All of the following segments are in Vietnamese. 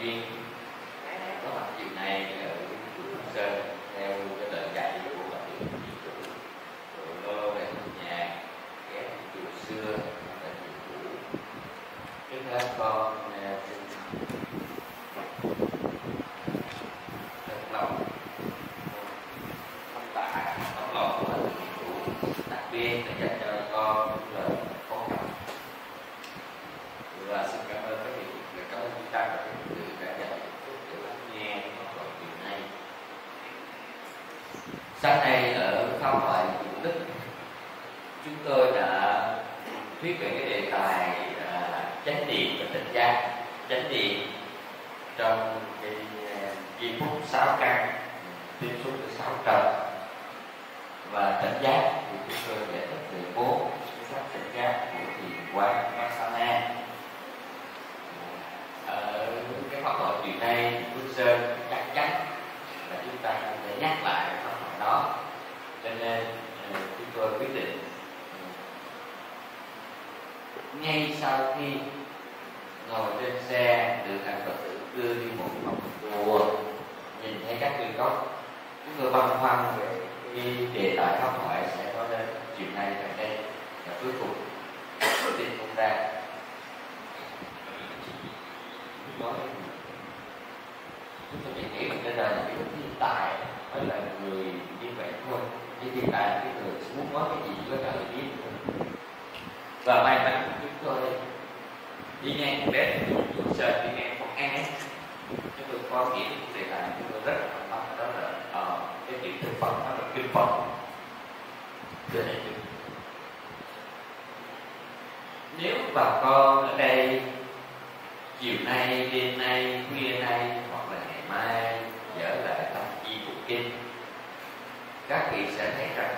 viên có mặt chiều nay ở Phước Sơn theo cái lời dạy của Phật hiệu chủ rồi lô về nhà ghé chùa xưa là chùa cũ. Trước hết con xin thật lòng tấm lòng của thầy chủ, đặc biệt là dành cho con là con học. Và xin cảm ơn các vị, cảm ơn chúng ta và các vị đã dành phút để lắng nghe học đoạn chiều nay. Sáng nay ở khóa thoại Chủ Đức, chúng tôi đã thuyết về cái đề tài chánh niệm và tỉnh giác. Chánh niệm trong cái giây phút 6 căn tiếp xúc với 6 trần, và tỉnh giác thì chúng tôi giải thích về 4 pháp tỉnh giác của thiền quán Vipassana. Ở cái pháp thoại chiều nay Phước Sơn chắc chắn là chúng ta không thể nhắc lại cái pháp thoại đó, cho nên chúng tôi quyết định ngay sau khi ngồi trên xe được hàng Phật tử đưa đi một vòng chùa, nhìn thấy các nguyên gốc, chúng tôi băn khoăn về cái đề tài pháp thoại sẽ có đến chiều nay tại đây, và cuối cùng tin cũng ra nói chúng tôi chỉ nghĩ mình trên đời là cái thiên tài mới là người như vậy thôi, chứ thiên tài là cái người muốn nói cái gì với cả người biết thôi. Và may mắn chúng tôi đi ngang đến Phước Sơn, đi ngang Phật An ấy, chúng tôi có nghĩ đến đề tài chúng tôi rất là quan tâm, đó là cái chuyện thực phẩm, đó là kinh Phật. Thưa đại chúng, nếu bà con ở đây chiều nay, đêm nay, khuya nay hoặc là ngày mai dở lại tập chi bộ kinh, các vị sẽ thấy rằng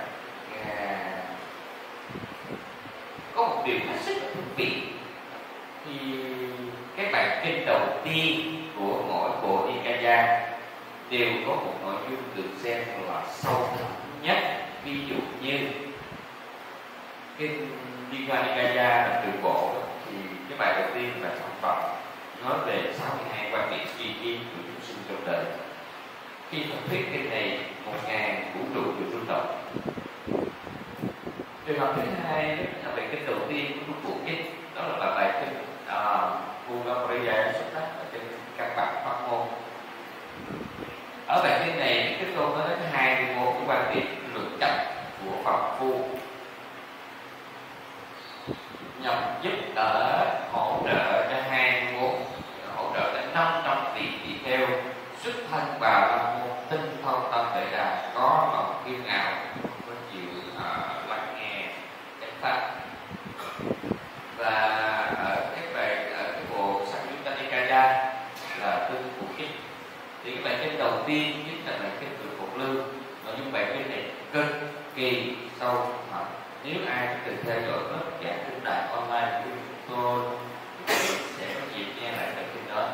có một điều hết sức thú vị. Thì cái bản kinh đầu tiên của mỗi bộ Nikaya đều có một nội dung được xem là sâu thẳm nhất. Ví dụ như kinh Nikaya là trường bộ thì cái bài đầu tiên là sản phẩm nói về 62 quan điểm duy kiến của chúng sinh trong đời. Khi phân thuyết kinh này 1000 vũ trụ được rung động. Trường hợp thứ hai là bài kinh đầu tiên của bộ kinh, đó là bài kinh Ugamariya xuất phát ở trên các bản pháp môn. Ở bài kinh này Đức Tôn nói đến 24 cái quan điểm luận chấp của Phật phu nhằm giúp đỡ hỗ trợ cho 24, hỗ trợ đến 500 vị tỳ kheo xuất thân vào pháp môn, tinh thông tâm tuệ đà, có lòng kiêu ngạo, có chịu lắng nghe chánh pháp. Và ở cái bộ Samyutta Nikaya là Tương Phụ Kinh, thì cái bài kinh đầu tiên chính là bài kinh Từ Phục Lưu. Nội dung bài kinh này cực kỳ sâu thẳm. Nếu ai từng theo dõi lớp giảng kinh đại online của chúng tôi sẽ có dịp nghe lại bài kinh đó.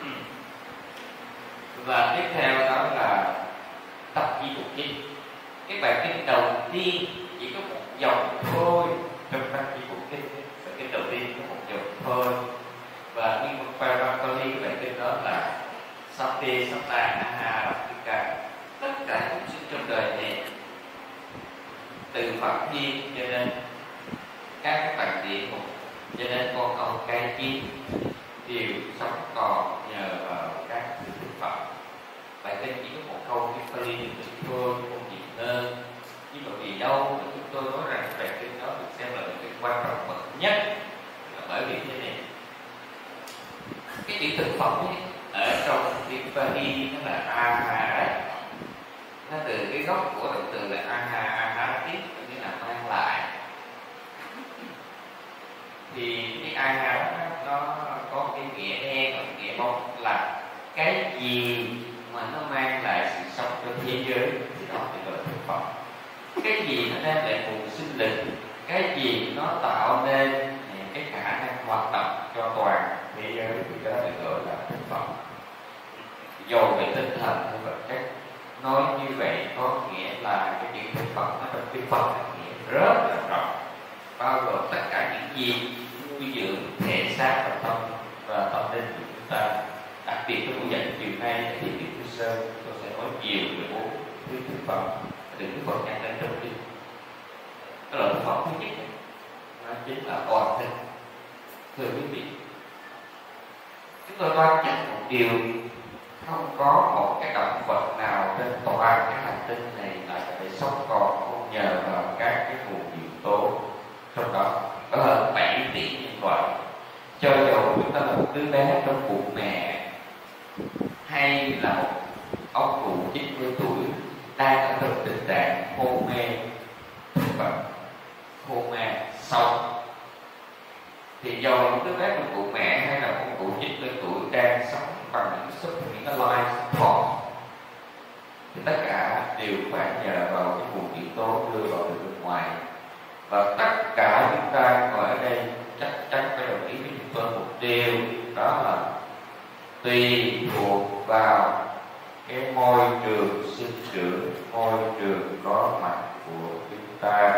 Và tiếp theo đó là Tập Chi Bộ Kinh. Cái bài kinh đầu tiên chỉ có một dòng thôi trong Tập Chi Bộ Kinh. Bài kinh đầu tiên có một dòng thôi. Và nguyên một Parapali, cái bài kinh đó là Sati Satta Aha Raptika. Tất cả chúng sinh trong đời này từ Phật thiên cho nên các bạn địa ngục, cho nên con ông cai chim đều sống còn nhờ vào các thực phẩm. Bài kinh chỉ có một câu cái Pali được thôi, không gì hơn. Nhưng mà vì đâu mà chúng tôi nói rằng bài kinh đó được xem là bài kinh quan trọng bậc nhất, là bởi vì thế này, cái chữ thực phẩm ấy, ở trong tiếng Pali nó là aha đấy, nó từ cái gốc của động từ là aha tiếp, nghĩa là mang lại. Thì cái aha nó có cái nghĩa đen và nghĩa bóng, là cái gì mà nó mang lại sự sống cho thế giới thì đó thì gọi là thực phẩm. Cái gì nó đem lại nguồn sinh lực, cái gì nó tạo nên cái khả năng hoạt động cho toàn thế giới thì đó được gọi là thực phẩm. Dầu về tinh thần hay vật chất, nói như vậy có nghĩa là cái chuyện thực phẩm nó trong kinh Phật là nghĩa rất là rộng, bao gồm tất cả những gì nuôi dưỡng thể xác và tâm linh của chúng ta, đặc đặc biệt trong buổi dạy chiều nay thì Đức Chúa Sơn tôi sẽ nói nhiều về 4 thứ thực phẩm được Đức Phật nhắc đến trong kinh. Cái loại thực phẩm thứ nhất nó chính là oan tinh. Thưa quý vị, chúng tôi đoán chắc một điều, không có một cái động vật nào trên toàn cái hành tinh này lại có thể sống còn không nhờ vào các cái nguồn yếu tố, trong đó có hơn 7 tỷ nhân loại. Cho dù chúng ta là một đứa bé trong bụng mẹ, hay là một ông cụ 90 tuổi đang ở trong tình trạng hôn mê thực vật, hôn mê sâu, thì do một đứa bé trong bụng mẹ hay là ông cụ 90 tuổi đang sống bằng những cái life support, thì tất cả đều phải nhờ vào cái nguồn yếu tố đưa vào từ bên ngoài. Và tất cả chúng ta ngồi ở đây chắc chắn phải đồng ý với chúng tôi một điều, đó là tùy thuộc vào cái môi trường sinh trưởng, môi trường có mặt của chúng ta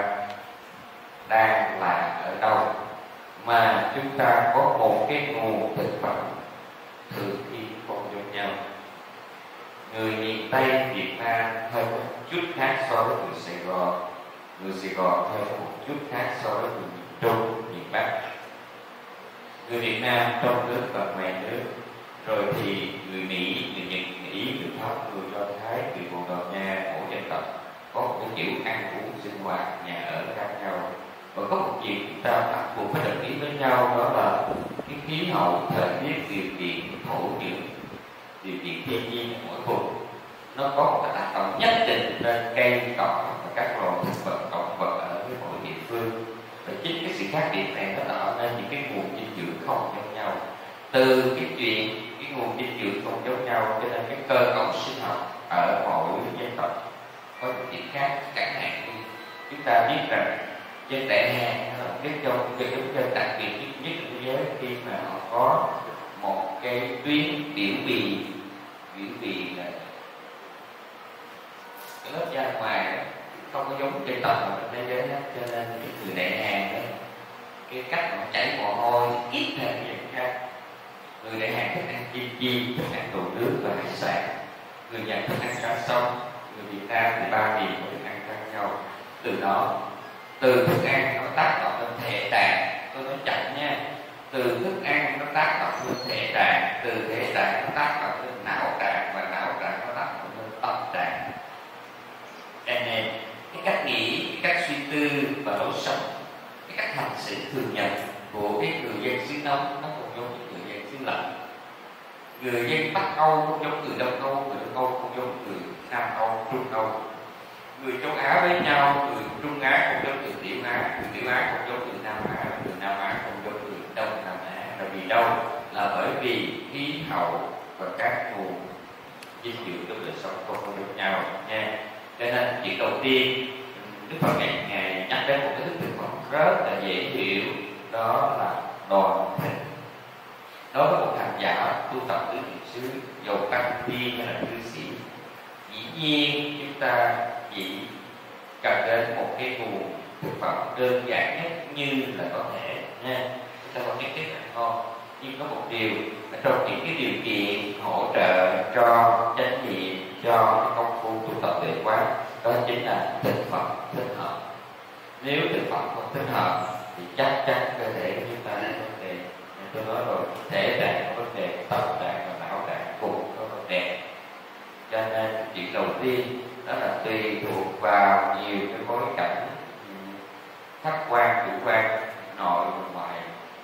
đang là ở đâu, mà chúng ta có một cái nguồn thực phẩm thường khi không giống nhau. Người miền Tây Việt Nam hơi có chút khác so với người Sài Gòn, người Sài Gòn hơi có một chút khác so với người miền Trung, miền Bắc. Người Việt Nam trong nước và ngoài nước, rồi thì người Mỹ, người Nhật, người Ý, người Pháp, người Do Thái, người Bồ Đào Nha, mỗi dân tộc có một cái kiểu ăn uống sinh hoạt, nhà ở khác nhau. Và có một chuyện chúng ta bắt buộc phải đồng ý với nhau, đó là cái khí hậu, thời tiết, điều kiện thổ nhưỡng, điều kiện thiên nhiên ở mỗi vùng nó có một cái tác động nhất định trên cây cỏ và các loài thực vật, động vật ở cái mỗi địa phương. Và chính cái sự khác biệt này nó tạo nên những cái nguồn dinh dưỡng không giống nhau. Từ cái chuyện cái nguồn dinh dưỡng không giống nhau cho nên cái cơ cấu sinh học ở mỗi dân tộc có những điểm khác. Chẳng hạn như chúng ta biết rằng trên đại Hàn là cái giống chân đặc biệt nhất thế giới, khi mà họ có một cái tuyến biểu bì là cái lớp da ngoài đó, không có giống trên tộc nào trên thế giới hết, cho nên những người đại Hàn đó, cái cách họ chảy mồ hôi ít hơn những khác. Người đại Hàn thích ăn kim, thích ăn đồ nước và hải sản. Người Nhật thích ăn cá sông. Người Việt Nam thì ba miền có thức ăn khác nhau. Từ đó, từ thức ăn nó tác động lên thể tạng. Tôi nói chậm nha. Từ thức ăn nó tác động lên thể tạng, từ thể tạng nó tác động lên não tạng, và não tạng nó tác động lên tâm tạng. Cho nên cái cách nghĩ, cái cách suy tư và lối sống, cái cách hành xử thường nhật của cái người dân xứ nóng nó không giống với người dân xứ lạnh. Người dân Bắc Âu không giống người Đông Âu, người Đông Âu không giống người Nam Âu, Trung Âu. Người châu Á với nhau, người Trung Á không giống người Tiểu Á, người Tiểu Á không giống người Nam Á, người Nam Á không giống người Đông Nam Á. Là vì đâu? Là bởi vì khí hậu và các nguồn dinh dưỡng trong đời sống không giống nhau nha. Cho nên chuyện đầu tiên Đức Phật Ngài nhắc đến một cái thức thực phẩm rất là dễ hiểu, đó là đoàn thịt. Đối với một hành giả tu tập tứ niệm xứ, dầu tăng tiên hay là cư sĩ, dĩ nhiên chúng ta chỉ cần đến một cái nguồn thực phẩm đơn giản nhất như là có thể nha. Chúng ta có những cái ăn ngon, nhưng có một điều là trong những cái điều kiện hỗ trợ cho chánh niệm, cho cái công phu tu tập tuệ quán, đó chính là thực phẩm thích hợp. Nếu thực phẩm không thích hợp thì chắc chắn cơ thể của chúng ta có vấn đề. Tôi nói rồi, thể tạng có vấn đề, tâm tạng và não tạng cùng có vấn đề. Cho nên chuyện đầu tiên đó là tùy thuộc vào nhiều cái bối cảnh khách quan, chủ quan, nội và ngoại,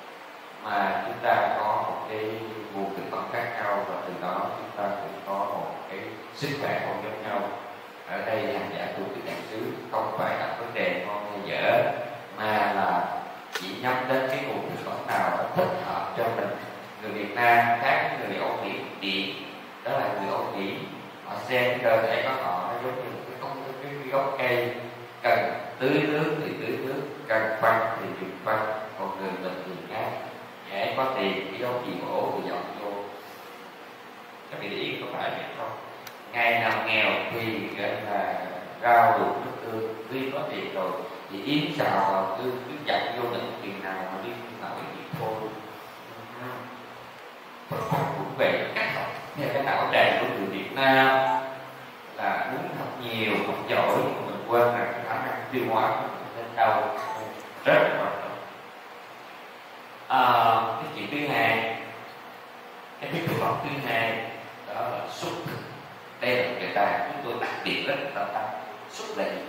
mà chúng ta có một cái nguồn thực phẩm khác nhau, và từ đó chúng ta cũng có một cái sức khỏe không giống nhau. Ở đây hành giả tu tứ niệm xứ không phải là vấn đề ngon hay dở, mà là chỉ nhắm đến cái nguồn thực phẩm nào nó thích hợp cho mình. Người Việt Nam khác với người Âu Mỹ Điện, đó là người Âu Mỹ họ xem cái cơ thể của họ nó giống như cái gốc cây, cần tưới nước thì tưới nước, cần phân thì dùng phân. Còn người mình thì khác, hễ có tiền cái gốc gì ổ thì dọn vô. Các vị để ý có phải vậy không? Ngày nào nghèo thì gọi là rau luộc nước tương, tuy có tiền rồi thì yến xào vào cứ chặt vô đựng tiền nào mà đi nào cái gì thôi. Phật pháp cũng về cách học Nam là muốn học nhiều, học giỏi, nhưng mà mình quên rằng khả năng tiêu hóa của mình lên đâu rất là quan trọng. Cái chuyện thứ hai, cái thực phẩm thứ hai đó là xúc thực. Đây là người ta chúng tôi đặc biệt rất là tâm. Xúc là gì?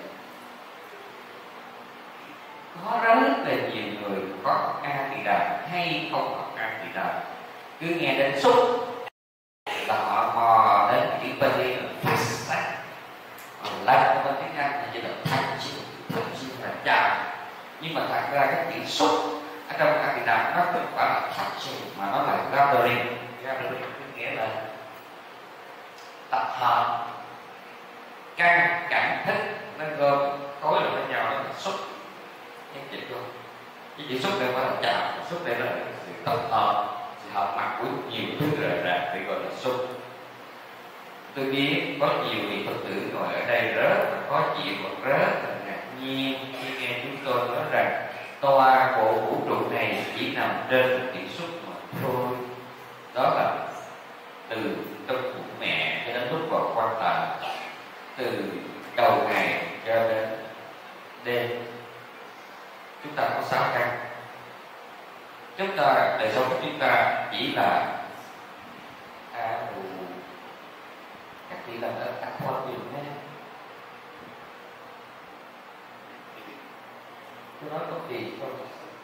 Có rất là nhiều người có học A Tỳ Đàm hay không học A Tỳ Đàm, cứ nghe đến xúc là họ mò đến chữ Bali là fast, lát bên tiếng Anh là chỉ là thậm chí là chào. Nhưng mà thật ra cái chữ xúc ở trong A Tỳ Đàm nó không phải là touching mà nó là gathering. Gathering nghĩa là tập hợp, căn cảm thích, nó gom khối lại với nhau, nó là xúc. Em chị không? Cái chữ xúc đây phải là chào, xúc đây là sự tập hợp, sự hợp mặt của nhiều thứ rời rạc thì gọi là xúc. Tôi biết có nhiều vị Phật tử ngồi ở đây rất là khó chịu và rất là ngạc nhiên khi nghe chúng tôi nói rằng toa bộ vũ trụ này chỉ nằm trên một điểm xúc mà thôi. Đó là từ trong bụng mẹ cho đến lúc vào quan tài, từ đầu ngày cho đến đêm, chúng ta có 6 căn. Chúng ta đời sống của chúng ta chỉ là các vị là ở các khoa đường nhé. Tôi nói có gì không?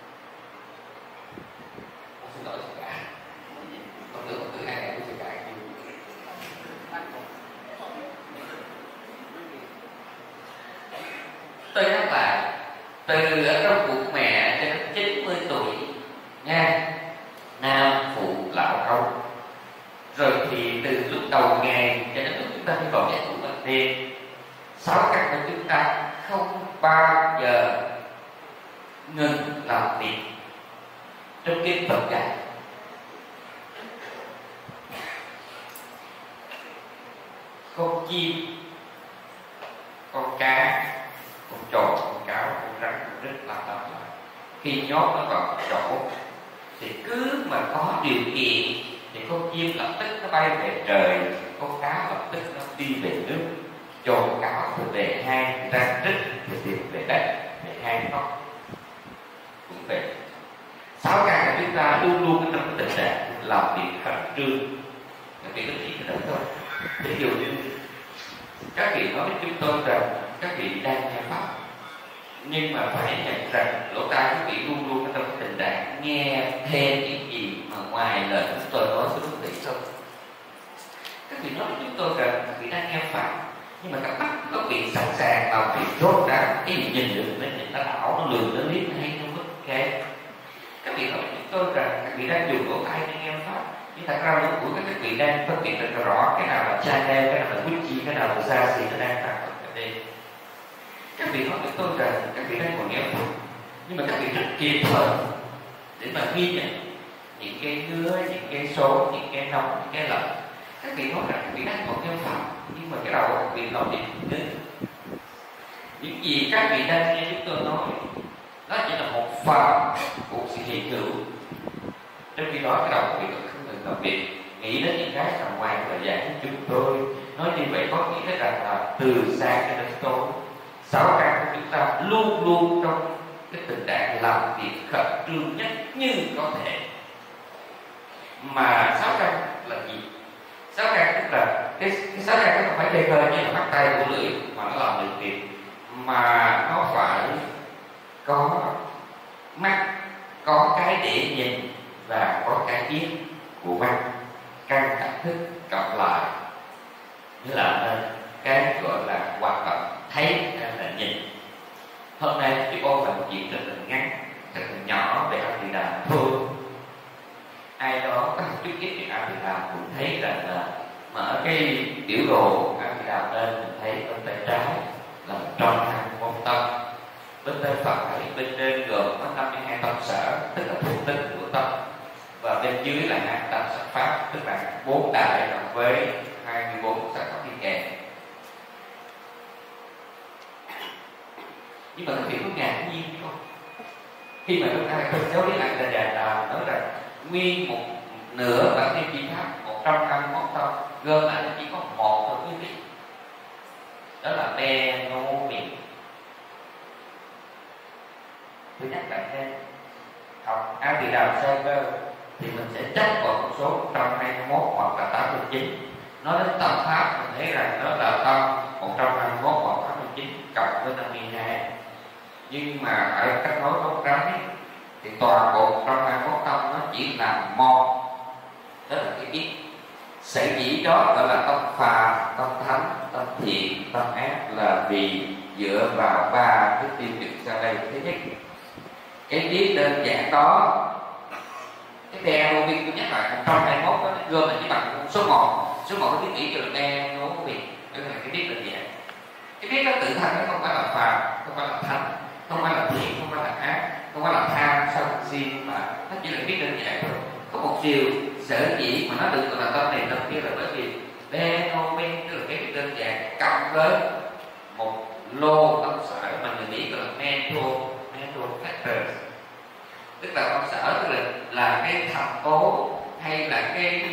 Xin lỗi tất cả. Con tự hai ngày tôi sẽ cãi tôi nhắc lại, từ ở trong bụng mẹ cho đến 90 tuổi nha, nam phụ lão công, rồi thì từ lúc đầu ngày cho đến lúc chúng ta đi vào giải thủ ban đêm, 6 căn của chúng ta không bao giờ ngừng làm việc. Trong kinh Phật dạy con chim, con cá, con trồn, con cáo, con rắn, con rít làm lại. Khi nhốt nó vào chỗ thì cứ mà có điều kiện thì con chim lập tức nó bay về trời, con cá lập tức nó đi về nước, trồn cáo thì về hang, rắn rít thì tìm về đất, về hang nó cũng về. 6 căn của chúng ta luôn luôn ở trong cái tình trạng làm việc khẩn trương. Các vị có chỉ cái đó thôi. Ví dụ như các vị nói với chúng tôi rằng các vị đang nghe pháp, nhưng mà phải nhận rằng lỗ tai các vị luôn luôn ở trong cái tình trạng nghe thêm những gì mà ngoài lời chúng tôi nói với quý vị không. Các vị nói với chúng tôi rằng các vị đang nghe pháp, nhưng mà các mắt các vị sẵn sàng làm việc rốt ráo, cái gì nhìn được nó nhìn, nó đảo, nó lường, nó liếc, nó hay, nó mất cái. Các vị nói với chúng tôi rằng các vị đang dùng lỗ tai để nghe pháp, nhưng thật ra lỗ của các vị đang phân biệt rất rõ cái nào là channel, cái nào là wiki, cái nào là gia gì nó đang tăng ở đây. Các vị nói với tôi rằng các vị đang còn nghe pháp, nhưng mà các vị rất kịp thời để mà ghi nhận những cái hứa, những cái số, những cái nóng, những cái lạnh. Các vị nói rằng các vị đang còn nghe pháp, nhưng mà cái đầu các vị làm gì đến những gì các vị đang nghe chúng tôi nói, nó chỉ là một phần của sự hiện hữu. Trong khi đó cái đầu các vị không ngừng làm việc, nghĩ đến những cái nằm ngoài thời gian của chúng tôi. Nói như vậy có nghĩa rằng là từ sáng cho đến tối, 6 căn của chúng ta luôn luôn trong cái tình trạng làm việc khẩn trương nhất như có thể. Mà 6 căn là gì? 6 căn tức là cái 6 căn nó không phải chơi hơi như là mắt tay của lưỡi mà nó làm được việc, mà nó phải có mắt, có cái để nhìn và có cái biết của mắt, căn cảm thức cộng lại như là nên cái gọi là hoạt động thấy hay là nhìn. Hôm nay chúng tôi là một chuyện rất là ngắn, rất là nhỏ về A Tỳ Đàm thôi. Ai đó có chút ít về A Tỳ Đàm cũng thấy rằng là mở cái biểu đồ A Tỳ Đàm lên, mình thấy bên tay trái là 121 tâm, bên tay phải bên trên gồm có 52 tâm sở, tức là thuộc tính của tâm, và bên dưới là 2 tâm sắc pháp, tức là 4 đại cộng với 24 sắc pháp đi kèm. Nhưng mà các vị có ngạc nhiên không? Khi mà chúng ta trong giáo lý Anh là Đà Đàm nói rằng nguyên một nửa bản thiên chi pháp 121 tâm gom lại chỉ có 1 đó là Benovin. Tôi nhắc lại thêm, học A Tỳ Đàm Sơ Cơ thì mình sẽ chấp vào con số 121 hoặc là 89. Nói đến tâm pháp mình thấy rằng đó là tâm 121 hoặc 89 cộng với 52. Nhưng mà ở cách nói gốc rắn thì toàn bộ 121 tâm nó chỉ là một, đó là cái biết. Sở dĩ đó gọi là tâm phàm, tâm thánh, tâm thiện, tâm ác là vì dựa vào ba cái tiêu chuẩn sau đây. Thứ nhất, cái biết đơn giản đó, cái Benovin tôi nhắc lại 121 đó, nó gom là chỉ bằng số 1. Số 1 nó biết nghĩ cho là Benovin, đó là cái biết đơn giản. Cái biết đó tự thân nó không phải là phàm, không phải là thánh, không phải là thiện, không phải là ác, không phải là tham sân si, mà nó chỉ là biết đơn giản thôi. Có một điều sở dĩ mà nó được gọi là tâm này tâm kia là bởi vì Benovin tức là cái biết đơn giản cộng với một lô tâm sở mà người Mỹ gọi là mental factors, tức là tâm sở tức là cái thành tố hay là cái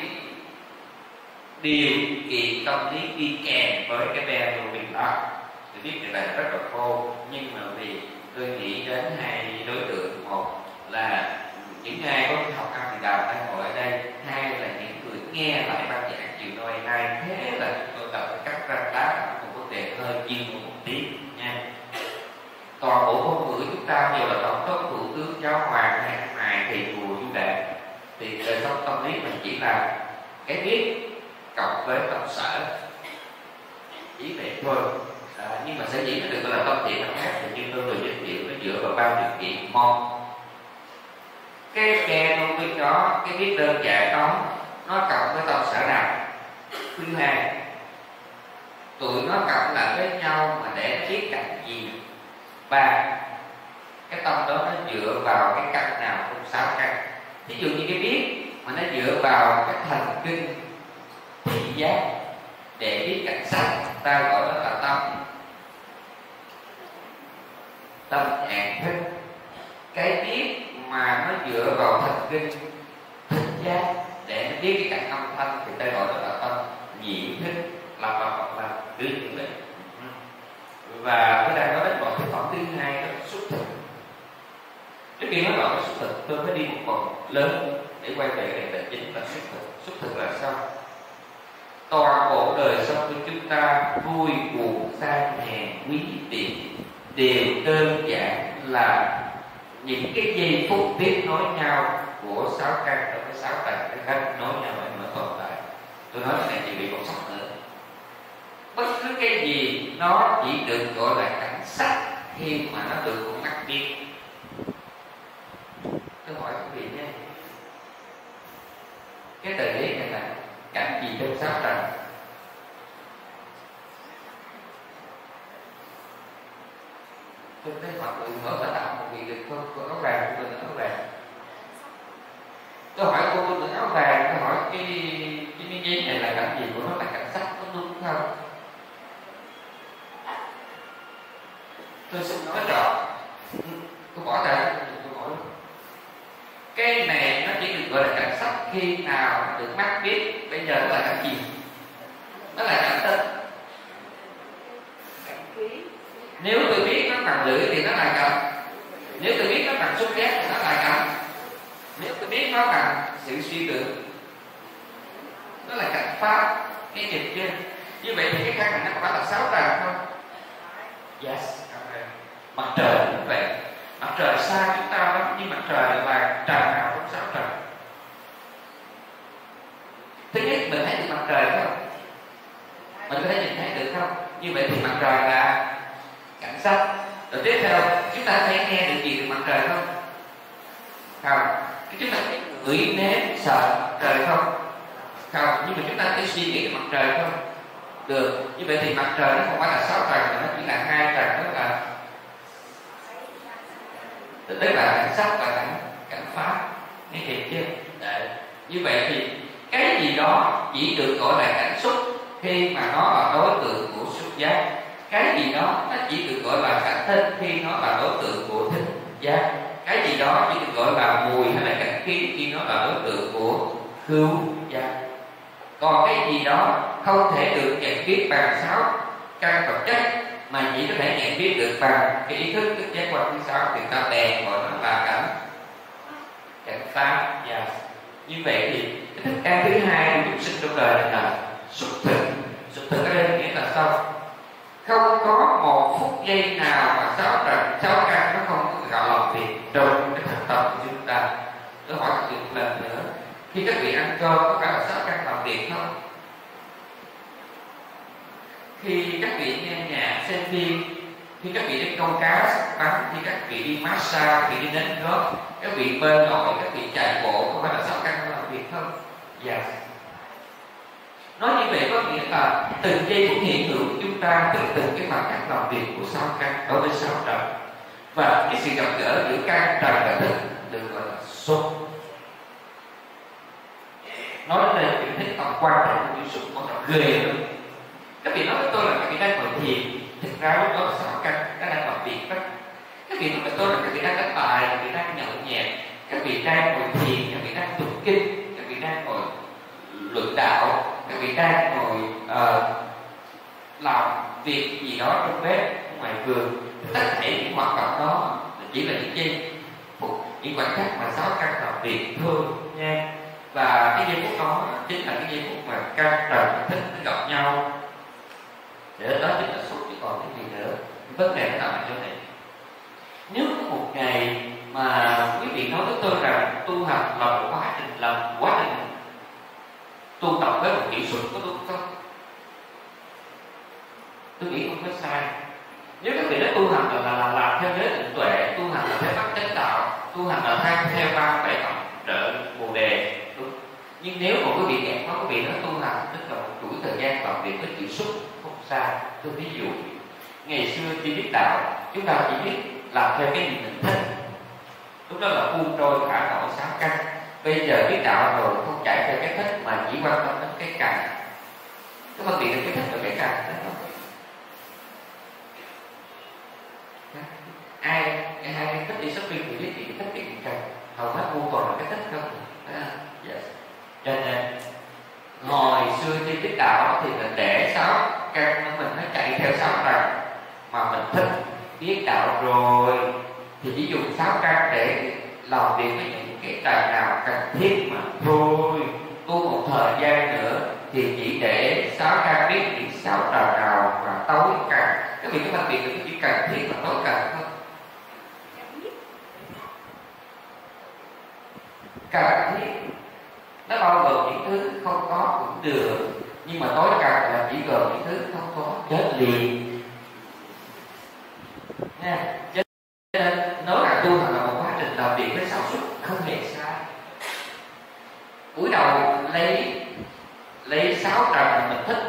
điều kiện tâm lý đi kèm với cái Benovin đó. Tôi biết điều này rất là khô, nhưng mà vì tôi nghĩ đến hai đối tượng, một là những ai có học A Tỳ Đàm đang ngồi ở đây, hai là những người nghe lại ban giảng chiều nay nay. Thế là chúng tôi cần phải cắt ranh đá một vấn đề hơi chuyên môn một tí nha. Toàn bộ ngôn ngữ chúng ta đều là tổng thống, thủ tướng, giáo hoàng hay ngài thầy chùa du đạt, thì đời sống tâm lý mình chỉ là cái biết cộng với tâm sở, chỉ vậy thôi. Nhưng mà sở dĩ nó được gọi là tâm thiện tâm ác thì như tôi vừa giới thiệu, nó dựa vào ba điều kiện một. Cái Benovin đó, cái biết đơn giản đó, nó cộng với tâm sở nào? Thứ hai, tụi nó cộng lại với nhau mà để nó biết cạnh gì? Ba, cái tâm đó nó dựa vào cái căn nào? Không 6 căn. Ví dụ như cái biết mà nó dựa vào cái thần kinh thị giác để biết cảnh sắc, ta gọi đó là tâm nhãn thức. Cái biết mà nó dựa vào thần kinh thính giác để nó biết cái cảnh âm thanh thì ta gọi đó là tâm nhĩ thức, là cứ như vậy. Và tôi đang nói đến một cái phẩm thứ hai, đó là xúc thực. Trước khi nói vào cái xúc thực, tôi phải đi một phần lớn để quay về cái đề tài chính là xúc thực. Xúc thực là sao? Toàn bộ đời sống của chúng ta, vui buồn sang hèn quý tiện, đều đơn giản là những cái giây phút tiếp nối nhau của 6 căn đối với 6 tầng cái khác nối nhau để mà tồn tại. Tôi nói cái này chỉ bị một sốc nữa. Bất cứ cái gì nó chỉ được gọi là cảnh sắc khi mà nó được con mắt biết. Tôi hỏi quý vị nhé, cái tờ lý này là cảnh gì trong 6 tầng? Tôi thấy mọi người mở phải tạo một vị được không? Cô áo vàng, cô bình áo vàng. Tôi hỏi cô bình áo vàng, tôi hỏi cái miếng giấy này là cảnh gì của nó, là cảnh sắc, có đúng không? Tôi xin nói rõ, tôi bỏ ra tôi hỏi cái này nó chỉ được gọi là cảnh sắc khi nào được mắt biết. Bây giờ nó là cảnh gì? Nó là cảnh tinh. Nếu tôi biết nó bằng lưỡi thì nó là cảnh. Nếu tôi biết nó bằng xúc giác thì nó là cảnh. Nếu tôi biết nó bằng sự suy tưởng, nó là cảnh pháp. Cái nhìn trên như vậy thì cái khả năng nó có phải là 6 tầng không? Yes. Mặt trời cũng vậy. Mặt trời xa chúng ta lắm, nhưng mặt trời là trời nào cũng 6 tầng. Thứ nhất mình thấy được mặt trời không? Mình có thể nhìn thấy được không? Như vậy thì mặt trời là cảnh sắc. Rồi tiếp theo chúng ta thấy nghe được gì từ mặt trời không? Không. Chúng ta thấy ngửi nếm sợ trời không? Không. Nhưng mà chúng ta thấy suy nghĩ về mặt trời không? Được. Như vậy thì mặt trời nó không phải là 6 tầng, mà nó chỉ là 2 tầng, đó là tức là cảnh sắc và cảnh pháp. Nghe hiểu chưa? Đấy. Như vậy thì cái gì đó chỉ được gọi là cảnh xúc khi mà nó là đối tượng của xúc giác. Cái gì đó nó chỉ được gọi là cảnh thính khi nó là đối tượng của thính giác. Cái gì đó chỉ được gọi là mùi hay là cảnh khí khi nó là đối tượng của khứu giác. Còn cái gì đó không thể được nhận biết bằng 6 căn vật chất mà chỉ có thể nhận biết được bằng cái ý thức thức giác quan thứ sáu, thì ta bèn gọi nó là cảnh pháp. Và như vậy thì cái thức ăn thứ hai của chúng sinh trong đời này là súc thực. Súc thực ở đây nghĩa là sao? Không có một phút giây nào mà sáu căn nó không có tạo lòng việc trong cái thực tập của chúng ta. Tôi hỏi các vị một lần nữa, khi các vị ăn cơm có phải là sáu căn làm việc không? Khi các vị nghe nhạc, xem phim, khi các vị đi câu cá, bắn, khi các vị đi massage, các vị đi đến góp, các vị bơi lội, các vị chạy bộ, có phải là sáu căn làm việc không? Dạ. Nói như vậy có nghĩa là từng giây phút hiện hữu của chúng ta, từng cái mặt cách làm việc của sáu căn đối với sáu trần, và cái sự gặp gỡ giữa căn trần và thức được gọi là xúc. Nói đến đây chuyện thấy tầm quan trọng của xúc còn là ghê lắm. Các vị nói với tôi là các vị đang ngồi thiền, thực ra lúc đó là sáu căn nó đang làm việc đó. Các vị nói với tôi là các vị đang đánh bài, các vị đang nhậu nhẹt, các vị đang ngồi thiền, các vị đang tụng kinh, các vị đang ngồi luận đạo, các vị đang ngồi làm việc gì đó trong bếp, ngoài vườn. Tất cả những hoạt động đó chỉ là những giây phút, những khoảnh khắc mà sáu căn làm việc thôi nha. Và cái giây phút đó chính là cái giây phút mà căn trần và thức nó gặp nhau. Để đó chính là xúc, chứ còn cái gì nữa. Vấn đề nó nằm ở chỗ này. Nếu có một ngày mà quý vị nói với tôi rằng tu hành là một quá trình tu tập với một kỹ thuật có đúng không? Tôi nghĩ không có sai. Nếu các vị nói tu hành là làm theo giới định tuệ, tu hành là theo bắt chánh đạo, tu hành là theo ba bảy phẩm trợ bồ đề, đúng. Nhưng nếu một quý vị nghe có quý vị nói tu hành tức là một chuỗi thời gian làm việc với chịu xúc, không sai. Tôi ví dụ ngày xưa khi biết đạo, chúng ta chỉ biết làm theo cái gì mình thích, lúc đó là buông trôi thả nổi sáu căn. Bây giờ biết đạo rồi không chạy theo cái thích mà chỉ quan tâm đến cái cần. Cái phân biệt là cái thích và cái cần đó không? Ai thích đi shopping thì biết gì thích cái cần, hầu hết mua toàn là cái thích không? Yes. Cho nên hồi xưa khi biết đạo thì mình để sáu căn của mình nó chạy theo sáu trần, mà mình thích biết đạo rồi thì chỉ dùng sáu căn để làm việc với những cái trần nào cần thiết mà thôi. Tu một thời gian nữa thì chỉ để sáu căn biết những sáu trần nào mà tối cần. Cái việc phân biệt được cái chỉ cần thiết và tối cần không? Cần thiết nó bao gồm những thứ không có cũng được, nhưng mà tối cần là chỉ gồm những thứ không có chết liền nha. Cho nên nói là tu hành là một quá trình làm việc với sáu xúc không hề sai. Buổi đầu lấy sáu trần mà mình thích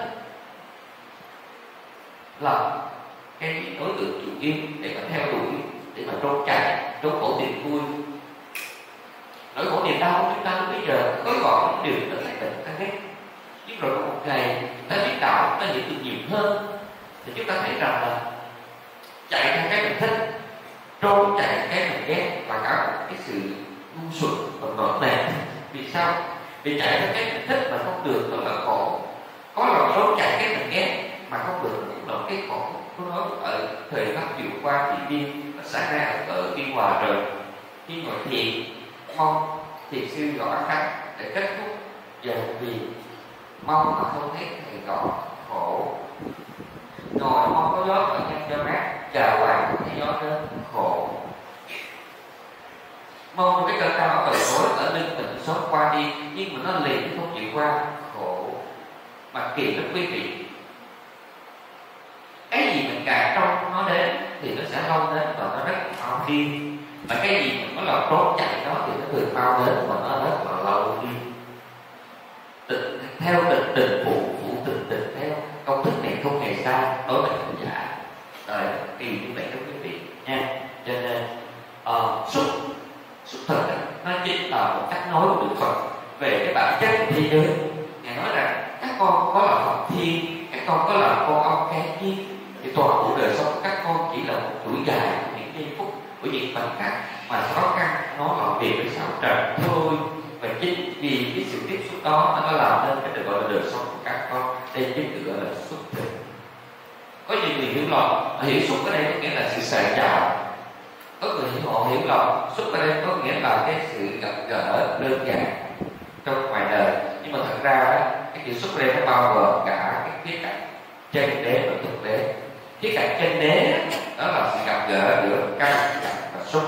là cái đối tượng chủ yếu để mà theo đuổi, để mà trốn chạy, trốn khổ tìm vui. Nỗi khổ niềm đau của chúng ta lúc bây giờ có gọi những điều rất là tệ ta ghét. Nhưng rồi có một ngày ta biết đạo, ta hiểu được nhiều hơn, thì chúng ta thấy rằng là chạy theo cái mình thích, trốn chạy cái mình ghét, và cả một cái sự ngu xuẩn và nổi nề. Vì sao? Vì chạy theo cái mình thích mà không được nó là khổ. Có lòng trốn chạy cái mình ghét mà không được cũng là cái khổ. Tôi nói ở thời khắc vừa qua thì điên nó xảy ra ở Biên Hòa rồi. Khi ngồi thiền mong thiền sư gõ khánh để kết thúc giờ vì mong mà không thấy thầy gõ khổ, ngồi mong có gió ở nhân cho mát, chờ hoài không thấy gió đến khổ, mong cái cơn đau ở đầu gối ở lưng mình sớm qua đi nhưng mà nó liền không chịu qua, khổ. Mà kỳ lắm quý vị, cái gì mình càng trông nó đến thì nó sẽ lâu đến và nó rất mau đi. Mà cái gì mình có lòng trốn chạy đó thì nó thường mau đến và nó rất là lâu đi. Theo tình phụ tình theo công thức này không hề sai đối với hành giả. Rồi kỳ như vậy đó quý vị nha. Cho nên xúc thực nó chính là một cách nói của Đức Phật về cái bản chất của thế giới. Ngài nói rằng các con có là Phật thiên, các con có là con ong cái thiên, thì toàn bộ đời sống của các con chỉ là một chuỗi dài của những giây phút, của những khoảnh khắc mà sáu căn nó làm việc với sáu trần thôi. Và chính vì cái sự tiếp xúc đó nó làm nên cái được gọi là đời sống của các con, đây chính được gọi là xúc thực. Có nhiều người hiểu lầm, hiểu xúc ở đây có nghĩa là sự sợi chào. Có người họ hiểu lầm, xúc ở đây có nghĩa là cái sự gặp gỡ đơn giản trong ngoài đời. Nhưng mà thật ra đó, cái chữ xúc ở đây nó bao gồm cả cái khía cạnh chân đế và thực đế. Khía cạnh chân đế đó là sự gặp gỡ giữa căn và xúc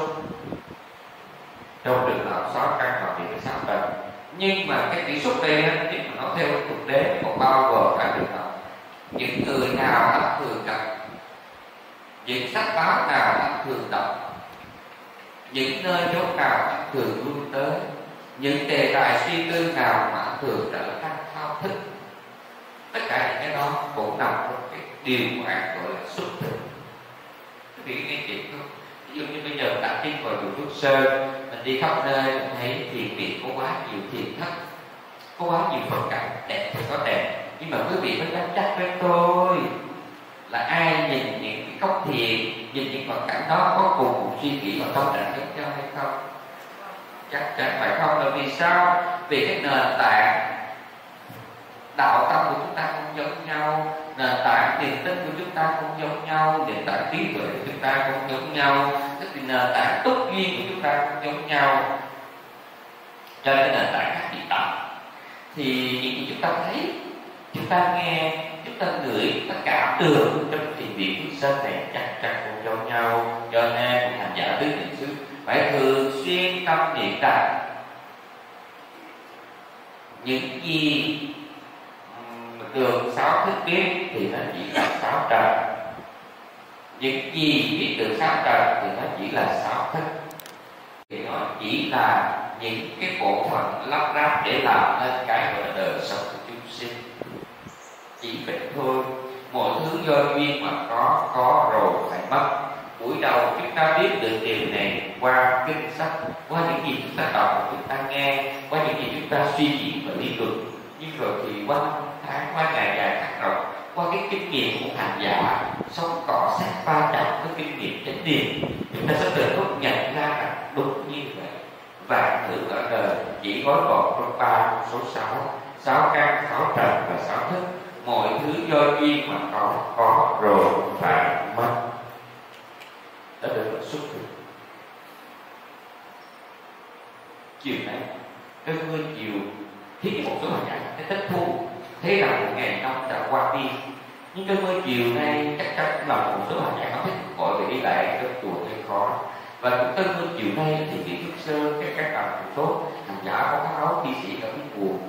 trong trường hợp sáu căn và việc sáu trần. Nhưng mà cái chữ xúc đây nếu mà nói theo thực đế còn bao gồm cả trường hợp những người nào đã thường gặp, những sách báo nào đã thường đọc, những nơi chốn nào đã thường lui tới, những đề tài suy tư nào mà thường trở thành thao thức. Tất cả những cái đó cũng nằm trong cái điều khoản gọi là xúc thực. Quý vị nghe chuyện không? Ví dụ như bây giờ đã đi vào chùa Phước Sơn, mình đi khắp nơi mình thấy thiền viện có quá nhiều thiền thất, có quá nhiều phong cảnh đẹp thì có đẹp. Nhưng mà quý vị phải dám chắc với tôi là ai nhìn những cái góc thiền, nhìn những hoàn cảnh đó có cùng một suy nghĩ và tâm trạng giống nhau hay không? Chắc chắn phải không. Là vì sao? Vì cái nền tảng đạo tâm của chúng ta không giống nhau, nền tảng niềm tin của chúng ta không giống nhau, nền tảng trí tuệ của chúng ta không giống nhau, tức là nền tảng túc duyên của chúng ta không giống nhau. Cho nên nền tảng khác biệt tâm thì những gì chúng ta thấy, chúng ta nghe, chúng ta ngửi, chúng ta cảm được trong thiền viện Phước Sơn này chắc chắn không giống nhau. Cho nên hành giả tứ niệm xứ phải thường xuyên tâm niệm rằng những gì được sáu thức biết thì nó chỉ là sáu trần, những gì biết được sáu trần thì nó chỉ là sáu thức, thì nó chỉ là những cái bộ phận lắp ráp để làm nên cái gọi là đời sống của chúng sinh. Chỉ vậy thôi. Mọi thứ do duyên mà có rồi phải mất. Buổi đầu chúng ta biết được điều này qua kinh sách, qua những gì chúng ta đọc và chúng ta nghe, qua những gì chúng ta suy nghĩ và lý luận. Nhưng rồi thì qua tháng, qua ngày dài tháng rộng, qua cái kinh nghiệm của hành giả sống cọ sát va chạm với kinh nghiệm chánh niệm, chúng ta sẽ từ lúc nhận ra là đúng như vậy. Vạn thử ở đời chỉ gói gọn trong ba số sáu căn, sáu trần và sáu thức. Mọi thứ do duyên mà có rồi phải mất. Đó được là xuất thực. Chiều nay cơn mưa chiều khiến một số hành giả cái thích thu, thế là một ngày năm đã qua đi. Nhưng cơn mưa chiều nay chắc chắn là một số hành giả không thích gọi về đi lại rất chùa hơi khó. Và cũng cơn mưa chiều nay thì cái Phước Sơn, các bạn một số hành giả có phát áo thi sĩ ở cái buồn.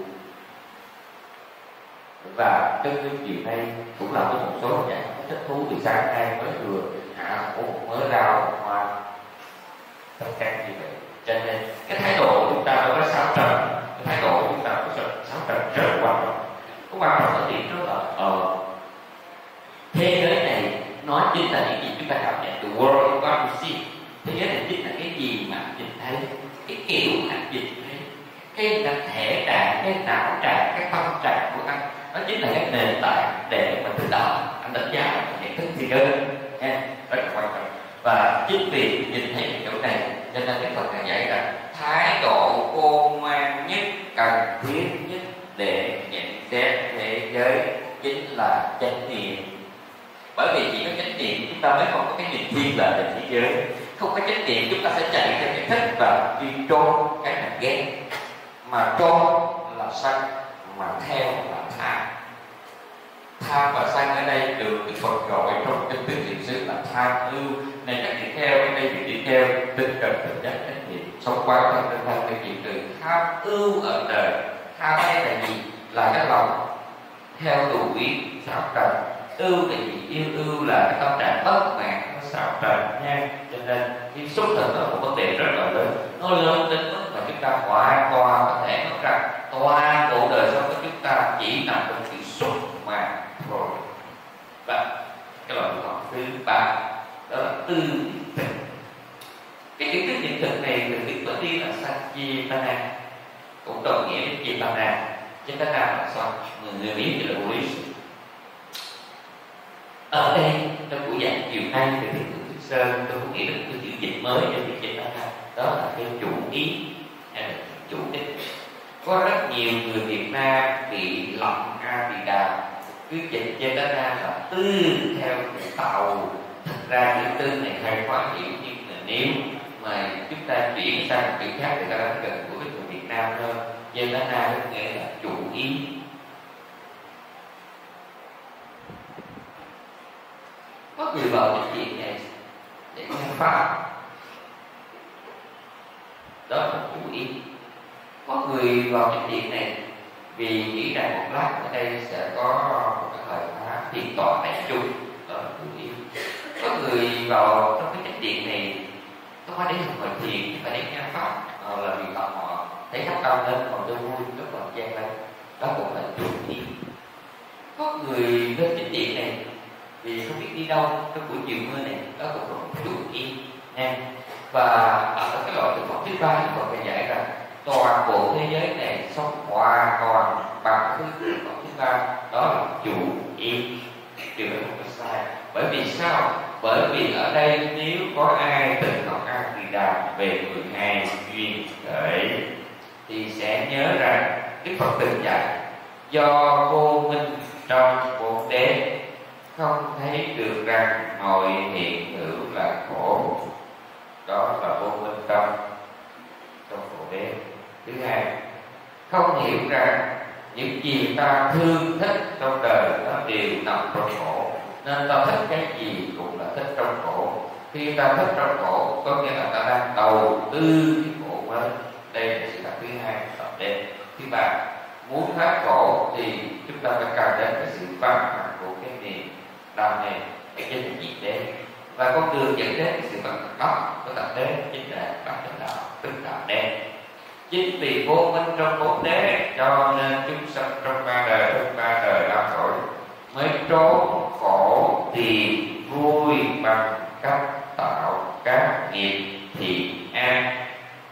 Và cơn mưa chiều nay cũng là một số hành giả có thích thú vì sáng nay mới vừa hạ một mớ rau một hoa tất cả như vậy. Cho nên cái thái độ của chúng ta đối với sáu trần, cái thái độ của chúng ta đối với sáu trần rất quan trọng. Cái quan trọng ở điểm đó là thế giới này nó chính là những gì chúng ta cảm nhận. The world you want to see. Thế giới này chính là cái gì mà anh nhìn thấy, cái kiểu anh nhìn thấy, cái thể trạng, cái não trạng, cái tâm trạng của anh, nó chính là cái nền tảng để mà từ đó anh đánh giá và nhận thức thế giới nha, rất là quan trọng. Và chính vì nhìn thấy cái chỗ này cho nên cái phần này dạy là thái độ khôn ngoan nhất, cần thiết nhất để nhận xét thế giới chính là chánh niệm. Bởi vì chỉ có chánh niệm chúng ta mới không có cái nhìn thiên là về thế giới. Không có chánh niệm chúng ta sẽ chạy theo cái thích và chuyên trôn cái là ghét, mà trôn là sân, mà theo là tham. Tham và sân ở đây được Phật gọi trong kinh tứ niệm xứ là tham ưu. Nên các vị theo ở đây vị theo tinh cần tự giác chánh niệm, sống qua thân tinh thân để diệt trừ tham ưu ở đời. Tham đây là gì? Là cái lòng theo đuổi sáu trần. Ưu là gì? Yêu ưu là cái tâm trạng bất mãn nó sáu trần nha. Cho nên khi xuất thực là một vấn đề rất là lớn, nó lớn đến mức mà chúng ta hoàn toàn có thể nói rằng toàn bộ đời sống của chúng ta chỉ nằm trong sự xuất mà thôi. Và cái loại học thứ ba đó là tư niệm thực. Cái kiến thức niệm thực này được biết đầu tiên là Satchipana, cũng đồng nghĩa với Chipana. Chipana là sao? Người biết thì là Buddhist. Ở đây trong buổi giảng chiều nay về Thiền Tứ Sơn, tôi cũng nghĩ đến cái chữ dịch mới cho việc Chipana, đó là cái chủ ý hay là chủ đích. Có rất nhiều người Việt Nam bị lầm A Bì Đà cứ dịch Chetana là tư theo cái tàu. Thật ra chữ tư này hay quá hiểu, nhưng mà nếu mà chúng ta chuyển sang một chữ khác thì ta đã gần của cái người Việt Nam hơn. Chetana có nghĩa là chủ ý. Có người vào cái chuyện này để nghe pháp, đó là chủ ý. Có người vào cái chuyện này vì nghĩ rằng một lát ở đây sẽ có một cái thời khóa thiền tọa đại chung, đó là chủ ý. Có người vào trong cái chánh điện này không phải để học hỏi thiền, nhưng phải để nghe pháp, là vì họ thấy khách đông lên còn tôi vui, rất còn chen lên, đó cũng là chủ ý. Có người lên chánh điện này vì không biết đi đâu trong buổi chiều mưa này, đó cũng là một chủ ý nha. Và ở cái loại thực phẩm thứ ba chúng tôi phải giải rằng toàn bộ thế giới này sống hoàn toàn bằng thứ thực phẩm thứ ba, đó là chủ ý. Điều đó không có sai. Bởi vì sao? Bởi vì ở đây nếu có ai từng học A Di Đà về 12 duyên khởi thì sẽ nhớ rằng Đức Phật từng dạy do vô minh trong Bồ Đề không thấy được rằng mọi hiện hữu là khổ, đó là vô minh trong Bồ Đề. Thứ hai, không hiểu rằng những gì ta thương thích trong đời nó đều nằm trong khổ, nên ta thích cái gì cũng là thích trong khổ. Khi ta thích trong khổ có nghĩa là ta đang đầu tư cái khổ mới. Đây là sự thật thứ hai. Thứ ba, muốn thoát khổ thì chúng ta phải cần đến cái sự vắng mặt của cái niềm đam mê, cái chính là diệt đế. Và con đường dẫn đến cái sự vắng mặt đó của tập đế chính là bát chánh đạo, tức đạo đế. Chính vì vô minh trong bốn đế cho nên chúng sanh trong ba đời đau khổ mới trốn khổ tìm vui bằng cách tạo các nghiệp thiện ác.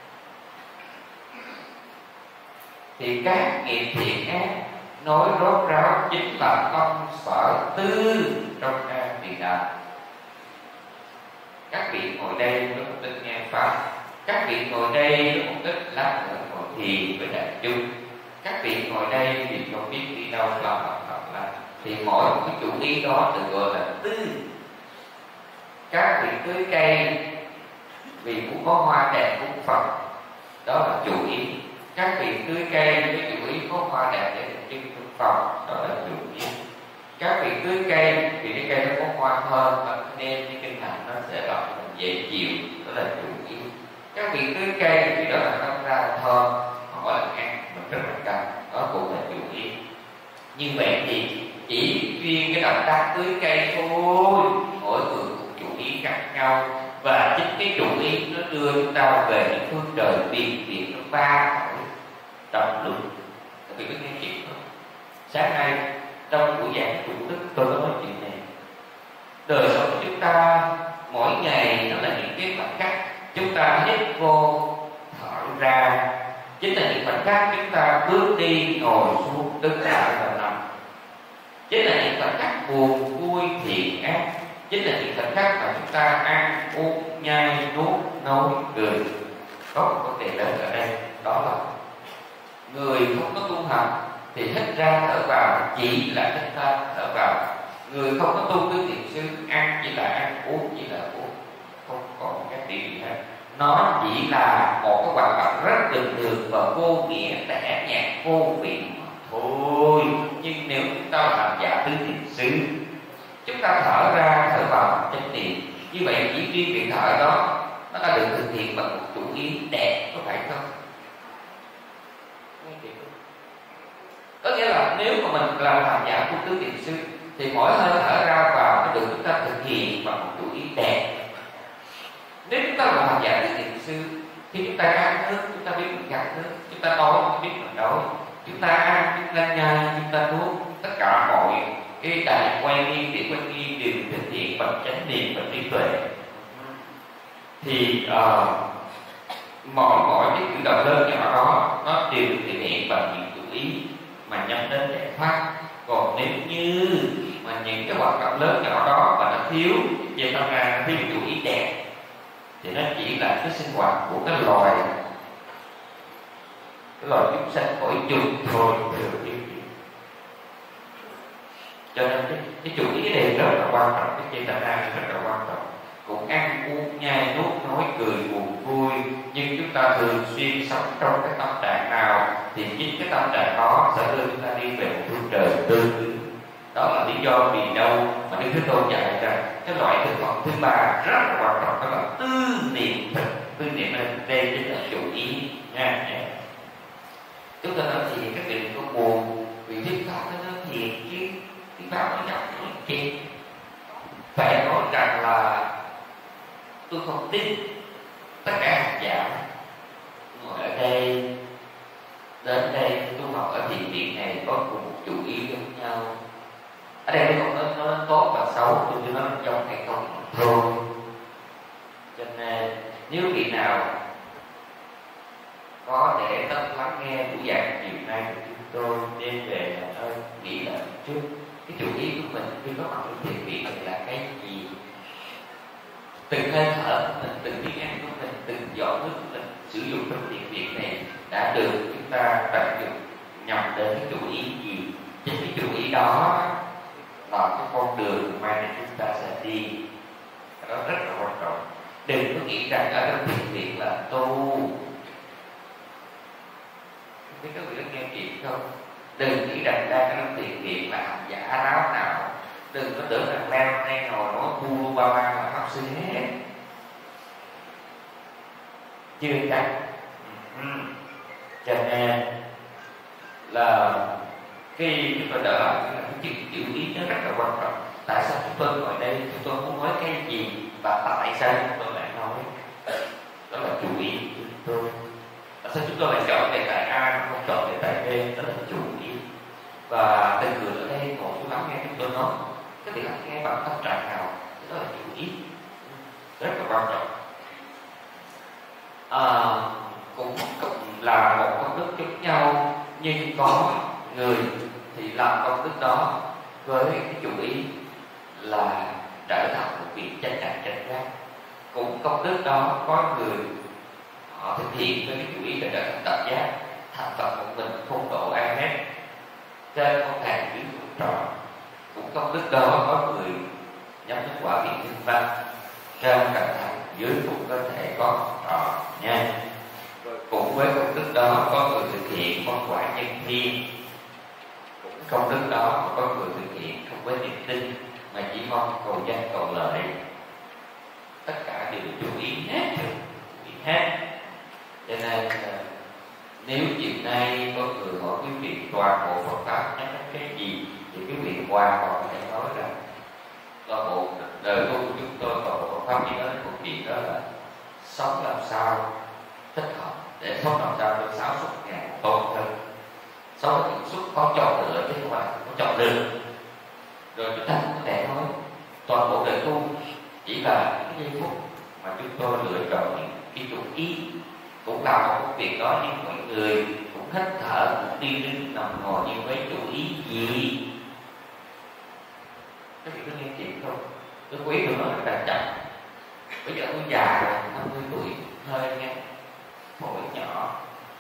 Thì các nghiệp thiện ác nói rốt ráo chính là tâm sở tư trong A Di Đà. Các vị ngồi đây với mục đích nghe pháp, các vị ngồi đây với mục đích lát nữa ngồi thiền với đại chúng, các vị ngồi đây vì không biết đi đâu làm là thì mỗi một cái chủ ý đó được gọi là tư. Các vị tưới cây vì muốn có hoa đẹp cúng Phật, đó là chủ ý. Các vị tưới cây với chủ ý có hoa đẹp để được chứng cúng Phật, đó là chủ ý. Các vị tưới cây vì cái cây nó có hoa thơm và nên cái kinh hành nó sẽ làm cho mình dễ chịu, đó là chủ ý. Các vị tưới cây vì đó là nó ra thơm, họ là ăn mình rất là cần, đó cũng là chủ ý. Như vậy thì chỉ riêng cái động tác tưới cây thôi, mỗi người một chủ ý khác nhau, và chính cái chủ ý nó đưa chúng ta về những phương trời biệt biệt nó ba cõi trong lúc. Các vị có nghe chuyện không? Sáng nay trong buổi giảng chủ đức tôi có nói chuyện này. Đời sống của chúng ta mỗi ngày nó là những cái khoảnh khắc chúng ta hít vô thở ra, chính là những khoảnh khắc chúng ta bước đi ngồi xuống đứng lại và nằm, chính là những khoảnh khắc buồn vui thiện ác, chính là những khoảnh khắc mà chúng ta ăn uống nhai nuốt nói cười. Có một vấn đề lớn ở đây, đó là người không có tu hành thì hít ra thở vào chỉ là hít ra thở vào. Người không có tu tứ thiện sư ăn chỉ là ăn, uống chỉ là uống, không có một cái điều gì hết. Nó chỉ là một cái hoạt động rất bình thường và vô nghĩa, tẻ nhạt vô vị thôi. Nhưng nếu chúng ta làm giả tứ thiện sư, chúng ta thở ra thở vào chánh niệm, như vậy chỉ riêng việc thở đó nó đã được thực hiện bằng một chủ ý đẹp, có phải không? Có nghĩa là nếu mà mình làm giả của tứ thiện sư thì mỗi hơi thở ra vào nó được chúng ta thực hiện bằng một chủ ý đẹp. Nếu chúng ta làm giả tứ thiện sư thì chúng ta ăn nước, chúng ta biết mình gặm nước, chúng ta đói, chúng ta biết mình đói, chúng ta ăn, chúng ta nhai, chúng ta nuốt, tất cả mọi cái đại quan nghi, địa quan nghi đều thực hiện bằng chánh niệm và trí tuệ. Thì mỗi cái cử động lớn nhỏ đó nó đều được thể hiện bằng những chủ ý mà nhắm đến giải thoát. Còn nếu như mà những cái hoạt động lớn nhỏ đó mà nó thiếu về tâm ra, thiếu chủ ý đẹp thì nó chỉ là cái sinh hoạt của cái loài chúng sanh cõi chung thôi. Cho nên cái chủ ý này rất là quan trọng, cái chetana rất là quan trọng. Cũng ăn uống nhai nuốt nói cười buồn vui, nhưng chúng ta thường xuyên sống trong cái tâm trạng nào thì chính cái tâm trạng đó sẽ đưa chúng ta đi về một phương trời tươi. Đó là lý do vì đâu mà Đức Thế Tôn dạy rằng cái loại thực phẩm thứ ba rất là quan trọng, đó là tư niệm thực. Tư niệm đây chính là chủ ý nha. Chúng ta nói thì các vị có buồn vì thuyết pháp nó thiền chứ thuyết pháp nó nhập nó chết. Phải nói rằng là tôi không tin tất cả học giả ngồi ở đây đến đây tu học ở thiền viện này có cùng một chủ ý giống nhau. Ở đây tôi không nói tốt và xấu, tôi nói trong hay không thôi. Cho nên nếu vị nào có thể tâm lắng nghe buổi giảng chiều nay của chúng tôi đem về là thôi nghĩ lại trước cái chủ ý của mình khi có mặt trong thiền viện là cái gì, từng hơi thở của mình, từng tiếng ăn của mình, từng giọt nước của mình sử dụng trong thiền viện này đã được chúng ta tận dụng nhằm đến cái chủ ý gì. Chính cái chủ ý đó là cái con đường mà chúng ta sẽ đi. Đó rất là quan trọng. Đừng có nghĩ rằng ở trong thiền viện là tu. Biết các vị có nghe chuyện không? Đừng nghĩ rằng đang ở trong thiền viện là học giả ráo nào. Đừng có tưởng rằng leo lên ngồi nói bu ba ba là pháp sư hết. Chưa chắc. Cho nên là khi chúng tôi đỡ lại cái chữ ý nó rất là quan trọng. Tại sao chúng tôi ngồi đây, chúng tôi muốn nói cái gì và tại sao chúng tôi lại nói? Đó là chủ ý của chúng tôi. Tại sao chúng tôi lại chọn đề tài A không chọn đề tài B? Đó là chủ ý. Và từng người ở đây ngồi xuống lắng nghe chúng tôi nói, cái việc lắng nghe bằng tâm trạng nào, đó là chủ ý, rất là quan trọng. Cũng là một công đức giống nhau, nhưng có người thì làm công đức đó với cái chủ ý là trở thành một vị chánh đẳng chánh giác. Cũng công đức đó có người họ thực hiện với cái chủ ý là trở thành đẳng giác, thành Phật một mình không độ ai hết trên không thang dưới không tròn. Cũng công đức đó có người nhắm đến quả vị thiên văn trên cẩn thận dưới cũng có thể có tròn nha. Cũng với công đức đó có người thực hiện con quả nhân thiên. Cũng công đức đó có người thực hiện không với niềm tin mà chỉ mong cầu danh cầu lợi. Tất cả đều chú ý hết. Cho nên nếu chiều nay có người hỏi quý vị toàn bộ Phật pháp nhắc đến cái gì thì quý vị qua còn có thể nói rằng toàn bộ đời tu của chúng tôi toàn bộ Phật pháp chỉ nói một chuyện đó là sống làm sao thích hợp để sống làm sao được 6 suất ngày tốt hơn. 6 suất có chọn lựa chứ không phải có chọn lựa. Rồi chúng ta cũng có thể nói toàn bộ đời tu chỉ là cái giây phút mà chúng tôi lựa chọn những cái chủ ý, cũng làm một công việc đó nhưng mọi người cũng hít thở, cũng đi đứng nằm ngồi như với chủ ý gì. Các vị có nghe chuyện không? Tôi quý tôi nói rất là chậm. Bây giờ tôi già rồi, 50 tuổi, hơi nghe phổi nhỏ.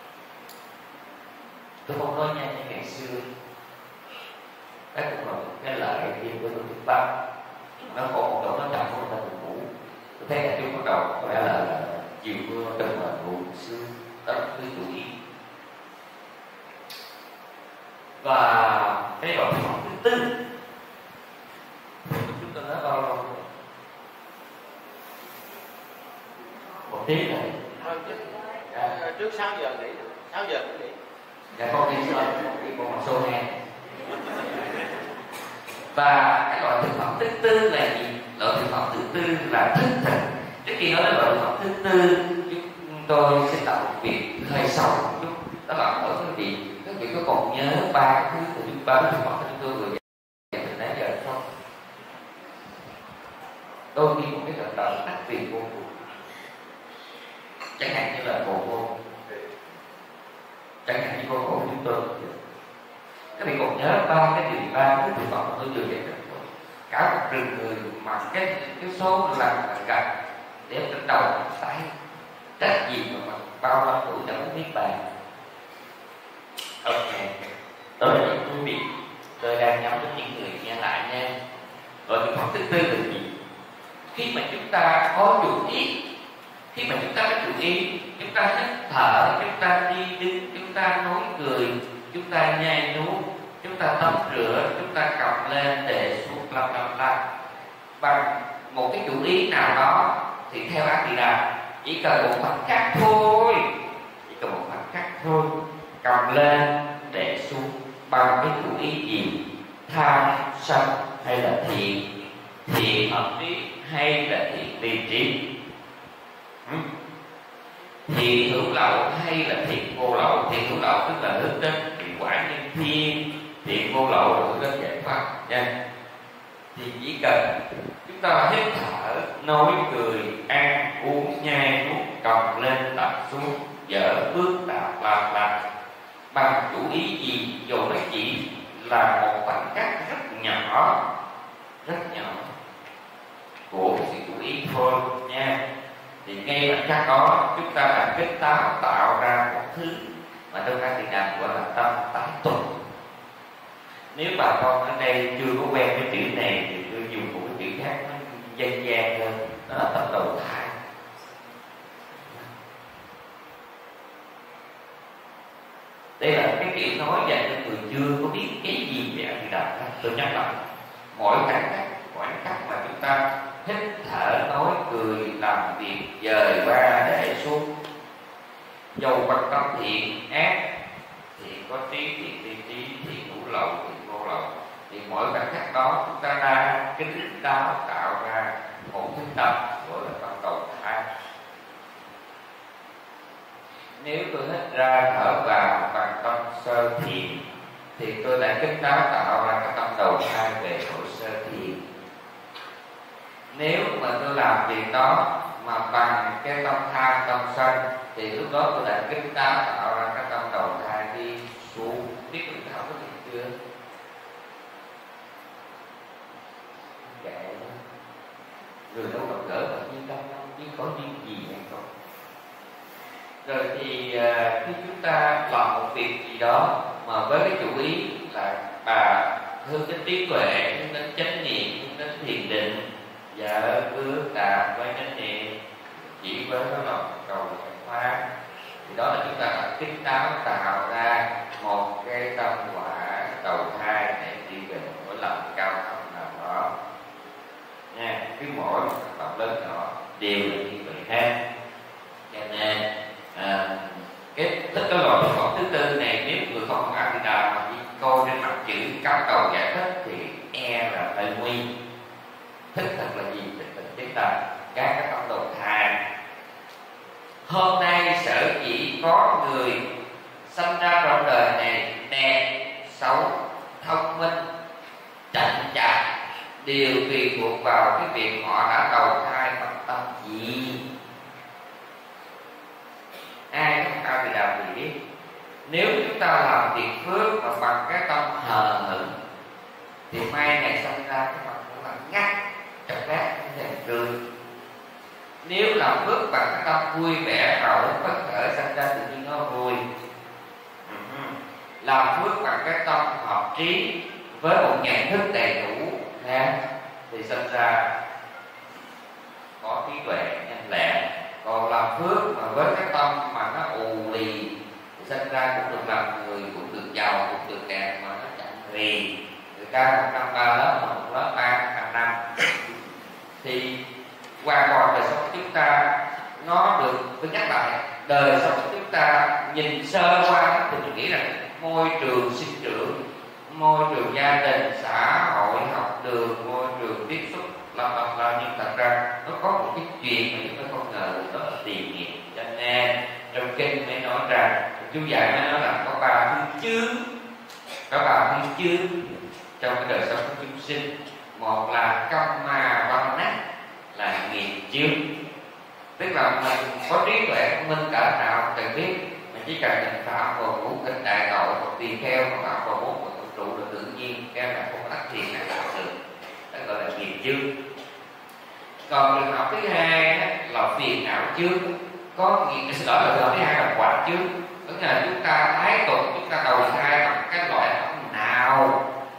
Tôi không nói nhanh như ngày xưa. Đó cũng là một cái lợi riêng của tôi thực tập. Nó khổ một độ nó chậm của người ta buồn ngủ. Tôi thấy là chúng bắt đầu có lẽ là chiều mưa từng là buồn xưa. Đó là cái chủ ý. Và cái đoạn thứ tư chúng ta nói bao lâu? Một tiếng này. Trước 6 giờ nghỉ, 6 giờ cũng nghỉ. Dạ con đi sớm, đi bộ một xô hè. Và cái loại thực phẩm thứ tư là gì? Loại thực phẩm thứ tư là thức thực. Trước khi nói đến loại thực phẩm thứ tư, chúng tôi sẽ tạo một việc hơi sâu một chút. Đó là hỏi các vị có còn nhớ ba thứ của chúng ta thực phẩm thứ tư vừa dạy từ nãy giờ không? Đôi khi một cái trận đầu đắc tiền vô cùng. Chẳng hạn như là bộ vô, chẳng hạn như vô khổ chúng tôi. Các vị còn nhớ ba cái điều ba cái thực phẩm tôi vừa dạy rồi. Cả một rừng người mà cái số lần gặp để trên đầu tay trách gì mà bao năm tuổi chẳng biết bàn. Ok, đó là những quý vị Tôi đang nhắm đến những người nghe lại nha. Rồi phương pháp thứ tư là gì? Khi mà chúng ta có chủ ý, khi mà chúng ta có chủ ý, chúng ta hít thở, chúng ta đi đứng, chúng ta nói cười, chúng ta nhai nuốt, chúng ta tắm rửa, chúng ta cầm lên để xuống lặp bằng một cái chủ ý nào đó, thì theo Atila chỉ cần một khoảnh khắc thôi, chỉ cần một khoảnh khắc thôi, cầm lên để xuống bằng cái chủ ý gì? Tham sân hay là thiện, thiện hợp trí hay là thiện lý trí, thiện hữu lậu hay là thiện vô lậu? Thiện hữu lậu tức là hướng đến hiệu quả nhân thiên, thiện vô lậu là hướng đến giải thoát nha. Thì chỉ cần chúng ta hít thở, nói cười, ăn uống, nhai nuốt, cầm lên đặt xuống, dở bước đạp lạp bằng chủ ý gì, dù nó chỉ là một khoảnh khắc rất nhỏ của cái sự chú ý thôi nha. Thì ngay khoảnh khắc đó chúng ta là kết táo tạo ra một thứ mà trong các thiền đàm gọi là tâm tái tuần. Nếu bà con ở đây chưa có quen cái chữ này thì tôi dùng một cái chữ khác nó dân gian hơn, đó là tâm đầu thai. Đây là cái kiểu nói dành cho người chưa có biết cái gì về thiền đàm. Tôi nhắc lại, mỗi khoảnh khắc mà chúng ta hít thở, nói cười, làm việc, dời qua để xuống, dầu bằng tâm thiện ác, thiện có trí, thiện lý trí, thiện hữu lậu, thiện vô lậu, thì mỗi khoảnh khắc đó chúng ta đang kính đáo tạo ra một thức tâm gọi là tâm đầu thai. Nếu tôi hít ra thở vào bằng tâm sơ thiện thì tôi đã kính đáo tạo ra cái tâm đầu thai về cõi sơ thiện. Nếu mà tôi làm việc đó mà bằng cái tâm tham, tâm sân thì lúc đó tôi đã kính đáo tạo ra cái tâm đầu thai đi xuống. Biết người ta có thiện chưa? Kệ người đâu gặp gỡ mà như tâm chứ có duyên gì hay không. Rồi thì khi chúng ta làm một việc gì đó mà với cái chủ ý là bà hướng đến trí tuệ, hướng đến chánh niệm, hướng đến thiền định, và bước đạp với chánh niệm, chỉ với nó là cầu giải thoát, thì đó là chúng ta đã kính đáo tạo ra một cái tâm quả đầu thai để đi về một cõi lòng cao thấp nào đó nha. Cứ mỗi một tập lớn nhỏ đều là như vậy ha. Cho nên cái loại thực phẩm thứ tư này, nếu người không ăn thì đào mà chỉ coi trên mặt chữ cao cầu giải thích thì e là hơi nguy. Thích thật là gì? Thích chính là các cái tâm đầu thai. Hôm nay sở dĩ có người sinh ra trong đời này đẹp, xấu, thông minh, chậm chạp đều tùy thuộc vào cái việc họ đã đầu thai bằng tâm gì. Ai không cao thì đạo gì biết. Nếu chúng ta làm việc phước mà bằng cái tâm hờ hững thì mai này sinh ra cái mặt cũng là ngắt, chọc rác không thể cười. Nếu làm phước bằng cái tâm vui vẻ, hào hứng phấn khởi, sinh ra tự nhiên nó vui. Làm phước bằng cái tâm hợp trí với một nhận thức đầy đủ thì sinh ra có trí tuệ nhanh lẹ. Còn làm phước mà với cái tâm mà nó ù lì thì sinh ra cũng được làm người, cũng được giàu, cũng được đẹp mà nó chẳng rì. Người ta 1 năm 3 lớp mà 1 lớp 3 năm thì qua còn đời sống của chúng ta nó được, tôi nhắc lại, đời sống của chúng ta nhìn sơ qua thì mình nghĩ là môi trường sinh trưởng, môi trường gia đình, xã hội, học đường, môi trường tiếp xúc là nhưng thật ra nó có một cái chuyện mà chúng ta không ngờ, đó là tiền nghiệp. Cho nên trong kinh mới nói rằng, chú dạy mới nói là có 3 phương chướng, có 3 phương chướng trong cái đời sống của chúng sinh. Một là căm ma văn nát, là nghiệp chướng, tức là mình có trí tuệ thông minh cỡ nào cần biết, mình chỉ cần mình phạm vào ngũ nghịch đại tội hoặc tùy theo mà phạm vào 4 của trụ là tự nhiên, cái là không đắc thiền là đạo sự, đó gọi là nghiệp chướng. Còn trường hợp thứ hai là phiền não chướng, có nghĩa đó là trường hợp thứ hai là quả chướng, tức là chúng ta thái tục, chúng ta đầu thai bằng cái loại tâm nào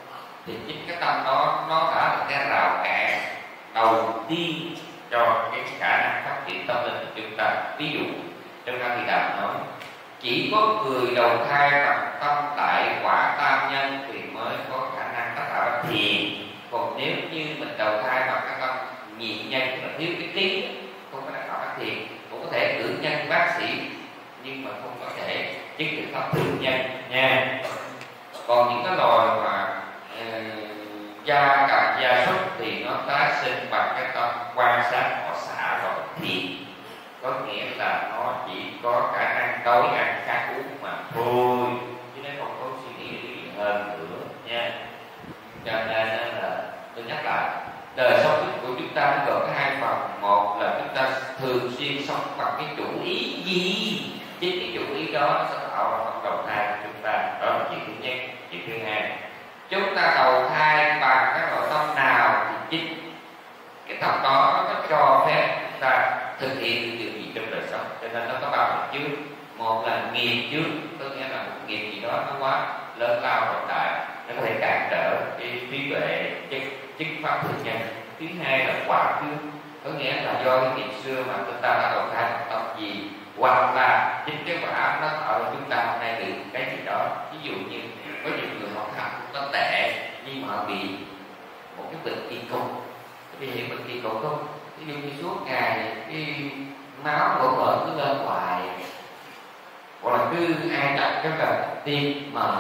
thì chính cái tâm đó nó đã là cái rào cản đầu tiên cho cái khả năng phát triển tâm linh của chúng ta. Ví dụ trong A Di Đà nói chỉ có người đầu thai bằng tâm đại quả tam nhân thì mới có khả năng tác tạo thiền. Còn nếu như mình đầu thai bằng cái tâm nhị nhân, tức là thiếu cái trí, không có tác tạo thiền, cũng có thể cử nhân bác sĩ nhưng mà không có thể chứng được pháp thường nhân nha. Còn những cái loài mà gia cầm gia súc thì nó tái sinh bằng cái tâm quan sát họ xả rồi thiền, có nghĩa là nó chỉ có khả năng đói ăn khát uống mà thôi, chứ nó không có suy nghĩ gì hơn nữa nha. Cho nên là tôi nhắc lại, đời sống của chúng ta nó gồm có hai phần. Một là chúng ta thường xuyên sống bằng cái chủ ý gì, chính cái chủ ý đó nó sẽ tạo ra phần đầu thai của chúng ta. Đó là chuyện thứ nhất. Chuyện thứ hai, chúng ta đầu thai bằng cái nội tâm nào thì chính cái tâm đó nó cho phép chúng ta thực hiện được điều gì trong đời sống. Cho nên nó có ba phần trước. Một là nghiệp trước, có nghĩa là một nghiệp gì đó nó quá lớn lao trọng đại, nó có thể cản trở cái trí tuệ chứng pháp thường nhân. Thứ hai là quả trước, có nghĩa là do cái nghiệp xưa mà chúng ta đã đầu thai một tâm gì, hoặc là chính cái quả nó tạo ra chúng ta hôm nay được cái gì đó. Ví dụ như có những người họ học nó tệ nhưng mà họ bị một cái bệnh kỳ cục. Vì hiện bệnh kỳ cục không? Ví dụ như suốt ngày cái máu vỡ cứ lên hoài, hoặc là cứ ai chậm cái là tim mà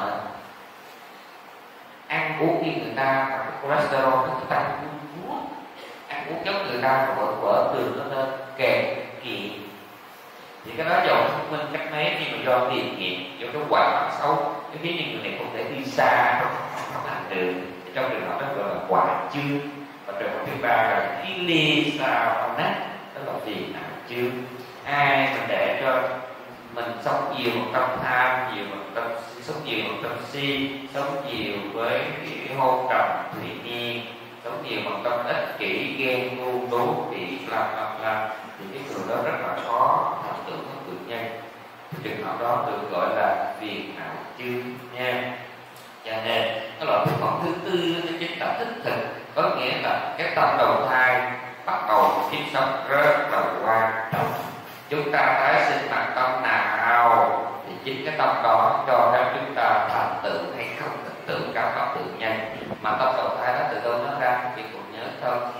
ăn uống như người ta mà cái cholesterol nó tăng xuống, ăn uống giống người ta mà vỡ tường nó lên kèm kiện, thì cái đó dầu thông minh cách mấy nhưng mà do tiền nghiệp, do cái quả xấu, cái khiến những người này không thể đi xa, không làm được. Trong trường hợp đó gọi là quả chương. Và trường hợp thứ ba là khi ly xa không nát, đó là tiền não chương. Ai mà để cho mình sống nhiều một tâm tham, nhiều một tâm sống nhiều một tâm si, sống nhiều với cái hôn trầm thủy nhiên, sống nhiều một tâm ích kỷ, ghen ngu đố kỵ, làm thì cái người đó rất là khó thành tựu các tự nhân. Trường hợp đó được gọi là phiền não chương nha. Cho nên cái loại thực phẩm thứ tư nó chính là thích thực, có nghĩa là cái tâm đầu thai bắt đầu kiếp sống rất là quan trọng. Chúng ta tái sinh bằng tâm nào thì chính cái tâm đó cho phép chúng ta thành tựu hay không thành tựu các pháp tự nhân. Mà tâm đầu thai đó từ đâu nó ra thì cũng nhớ không?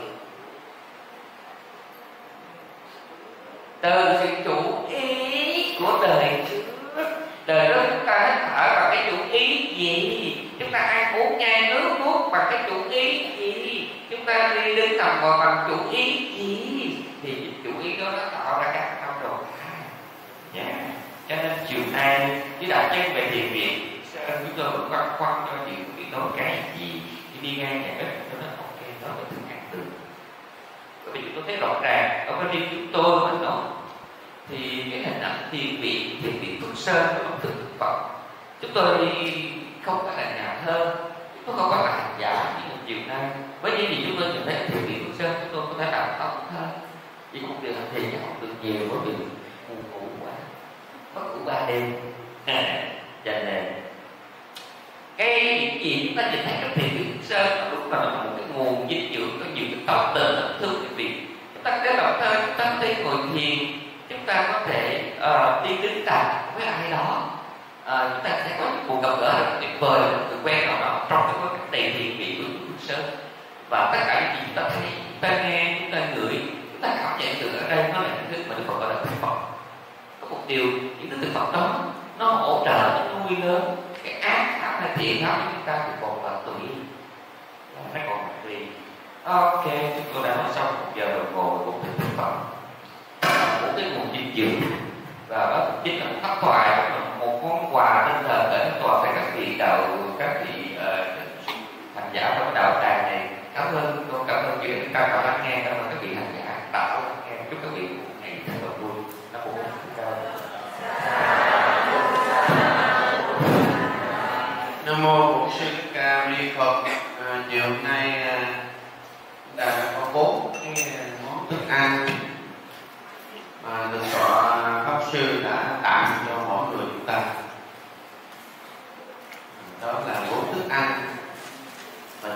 Từ sự chủ ý của đời trước. Đời đó chúng ta hít thở bằng cái chủ ý gì? Chúng ta ăn uống nhai nước nuốt bằng cái chủ ý gì? Chúng ta đi đứng nằm ngồi bằng chủ ý gì? Thì chủ ý đó nó tạo ra các tâm đầu thai. Yeah. Cho nên chiều nay với đạo chân về thiền viện, chúng tôi cũng băn khoăn cho chuyện nói cái gì khi đi ngang nhà bếp cho nó ok, nó là thức ăn được. Bởi vì tôi thấy rõ ràng ở bên riêng chúng tôi mình nói thì cái hình ảnh thiền viện Phước Sơn của ông thực Phật, chúng tôi không có là nhà hơn, chúng tôi không có là hành giả như một chiều nay. Với những gì chúng tôi nhìn thấy thiền viện Phước Sơn, chúng tôi có thể làm tốt hơn. Vì một điều hành thiền chứ không được nhiều, bởi vì ngủ quá, mất ngủ 3 đêm. Cho nên cái những gì chúng ta nhìn thấy trong thiền viện Phước Sơn lúc nào là một cái nguồn dinh dưỡng, có nhiều cái tâm tình thương cái việc chúng ta có thể làm thơ, chúng ta có thể ngồi thiền, chúng ta có thể đi đứng tàn với ai đó, chúng ta sẽ có những cuộc gặp gỡ tuyệt vời, người quen nào đó trong cái bối cảnh đầy thiền viện của Phước Sơn. Và tất cả những gì chúng ta thấy, chúng ta nghe, chúng ta ngửi, chúng ta cảm nhận được ở đây nó là những thứ mà Đức Phật gọi là thực phẩm. Có một điều, những thứ thực phẩm đó nó hỗ trợ, nó nuôi lớn cái ác pháp hay thiện pháp của chúng ta cũng còn là tùy, nó còn tùy. Ok, chúng tôi đã nói xong 1 giờ đồng hồ của thực phẩm, một cái nguồn dinh dưỡng, và đó chính là một pháp thoại, một món quà tinh thần để tòa cho các vị đạo, các vị hành giả trong đạo tràng này. Cảm ơn tôi, cảm ơn chuyện chúng ta đã lắng nghe, cảm ơn các vị hành giả tạo lắng nghe. Chúc các vị ngày thật là vui. Nó cũng Nam mô Bổn Sư Thích Ca Mâu Ni Phật. Chiều hôm nay chúng ta đã có 4 cái món thức ăn mà được tọa pháp sư đã tặng cho mỗi người chúng ta. Đó là 4 thức ăn mà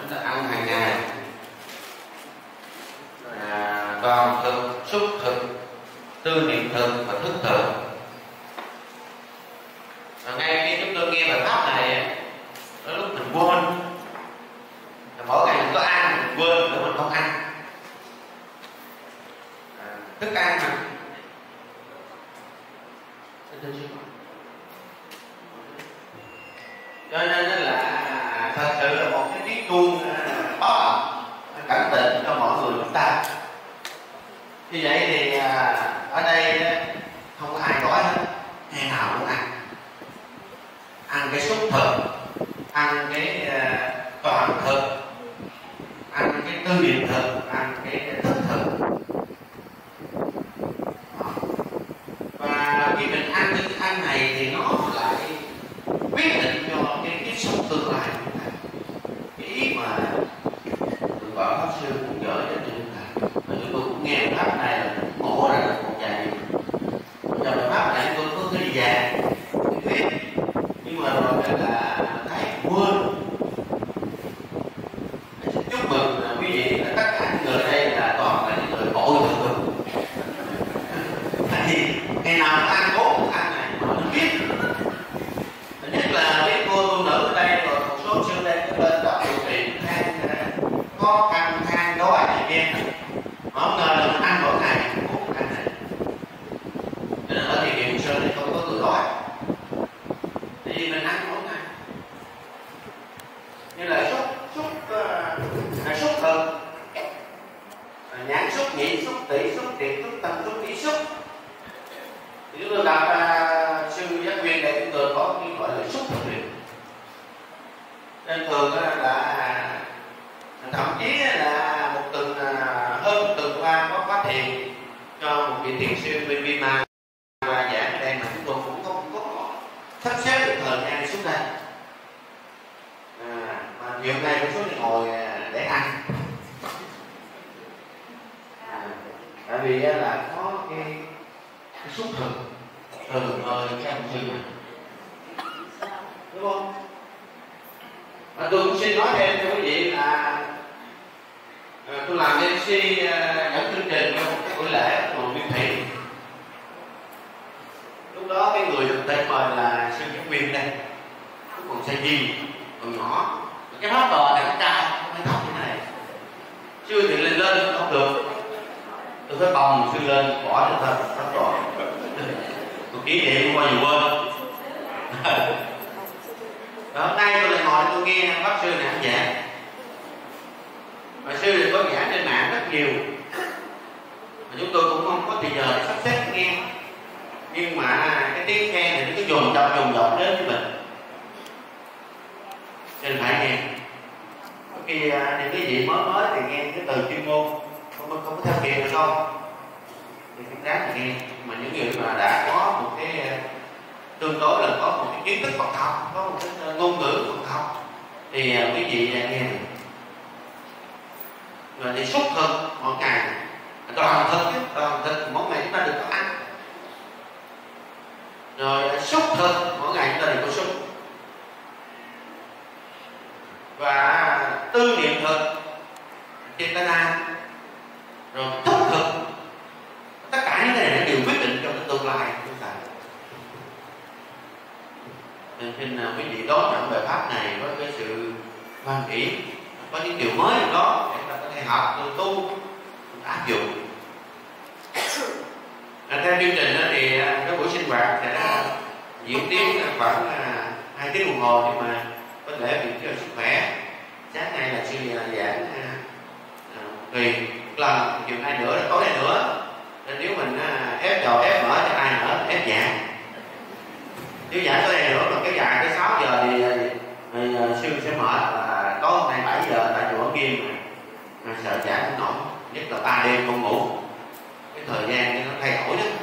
Cho nên là thật sự là một cái tiếng chuông báo động cảnh tỉnh cho mọi người chúng ta. Như vậy thì ở đây không có ai đói hết, ngày nào cũng ăn cái xúc thực, ăn cái toàn thực, ăn cái tư niệm thực, ăn cái thức thực. Và khi mình ăn những thức ăn này thì nó lại quyết định cho cái sống tương lai của chúng ta. Cái ý mà tụi vợ pháp sư cũng gửi đến cho chúng ta, và chúng tôi cũng nghe pháp này là ngộ ra là một vài điều. Trong bài pháp này tôi có cái vàng biết, nhưng mà rồi là thấy quên. Xin chúc mừng quý vị là tất cả những người đây là toàn là những người bội thực. Tại vì ngày nào cũng ăn tốt thức ăn này họ không biết. Nhất là mấy cô nữ ở đây rồi một số sư đây cái bên đó điều trị khó khăn than đói này kia, mà không ngờ là mình ăn mỗi ngày cũng thức ăn này. Cho nên ở thiền viện sư này không có người đói, tại vì mình ăn mỗi ngày. Như là xúc thực, nhãn xúc, nhị xúc, tỷ xúc, tiệt xúc, tâm xúc, ý xúc. Thì chúng tôi đọc sư giác viên đây chúng tôi có cái gọi là xúc thực niệm. Nên thường là thậm chí là một tuần hơn một tuần qua có phát thiền cho một vị thiền sư bên Myanmar và giảng ở đây mà chúng tôi cũng không có sắp xếp được thời gian xuống đây. Mà nhiều ngày cũng xuống ngồi để ăn. Tại vì là có cái xúc thực từ ơi các ông sư này, đúng không? Và tôi cũng xin nói thêm cho quý vị là tôi làm MC dẫn chương trình cho một cái buổi lễ ở chùa Nguyên Thủy. Lúc đó cái người được tên mời là sư Giác Viên đây, cũng còn xe gì còn nhỏ, cái pháp bò này con trai không phải tóc như thế này. Sư thì lên không được, tôi phải bồng sư lên bỏ cho thật tóc rồi. Tôi kỷ niệm qua nhiều quên. Rồi hôm nay tôi lại ngồi tôi nghe pháp sư này giảng. Và sư thì có giảng trên mạng rất nhiều, mà chúng tôi cũng không có thời giờ để sắp xếp nghe. Nhưng mà cái tiếng khen thì nó cứ dồn dập đến với mình, nên phải nghe. Có khi những cái gì mới thì nghe cái từ chuyên môn không có theo kịp được không, thì cũng đáng là nghe. Mà những người mà đã có một cái tương đối là có một cái kiến thức Phật học, có một cái ngôn ngữ Phật học thì quý vị nghe được. Rồi thì xúc thực mỗi ngày, toàn thực mỗi ngày chúng ta được có ăn. Rồi xúc thực mỗi ngày chúng ta được có xúc. Và tư niệm thực, Chetana, rồi thức thực, tất cả những cái này đều quyết định cho cái tương lai của chúng ta. Nên xin quý vị đón nhận bài pháp này với cái sự hoan hỷ, có những điều mới ở đó để ta có thể học, tu, áp dụng. Theo chương trình đó thì cái buổi sinh hoạt sẽ diễn tiến khoảng 2 tiếng đồng hồ, nhưng mà có thể vì cái sức khỏe sáng nay là sư giảng tùy lần, chiều nay nữa, tối nay nữa, nên nếu mình ép đầu ép mở cho ai nữa ép giảng. Nếu giảng tối nay nữa mà kéo dài tới 6 giờ thì sư sẽ mở là tối hôm nay 7 giờ tại chùa Ấn Nghiêm, mà sợ giảng không nổi, nhất là 3 đêm không ngủ, cái thời gian nó thay đổi đó,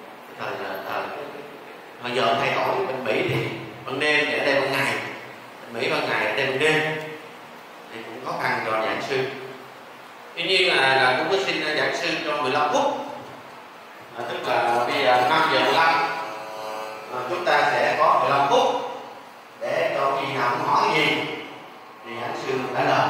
thời giờ thay đổi. Bên Mỹ thì ban đêm thì ở đây ban ngày, bên Mỹ ban ngày ở đây ban đêm, thì cũng khó khăn cho giảng sư. Tuy nhiên là cũng có xin giảng sư cho 15 phút, tức là bây giờ 5 giờ 15 chúng ta sẽ có 15 phút để cho khi nào cũng hỏi gì thì giảng sư trả lời,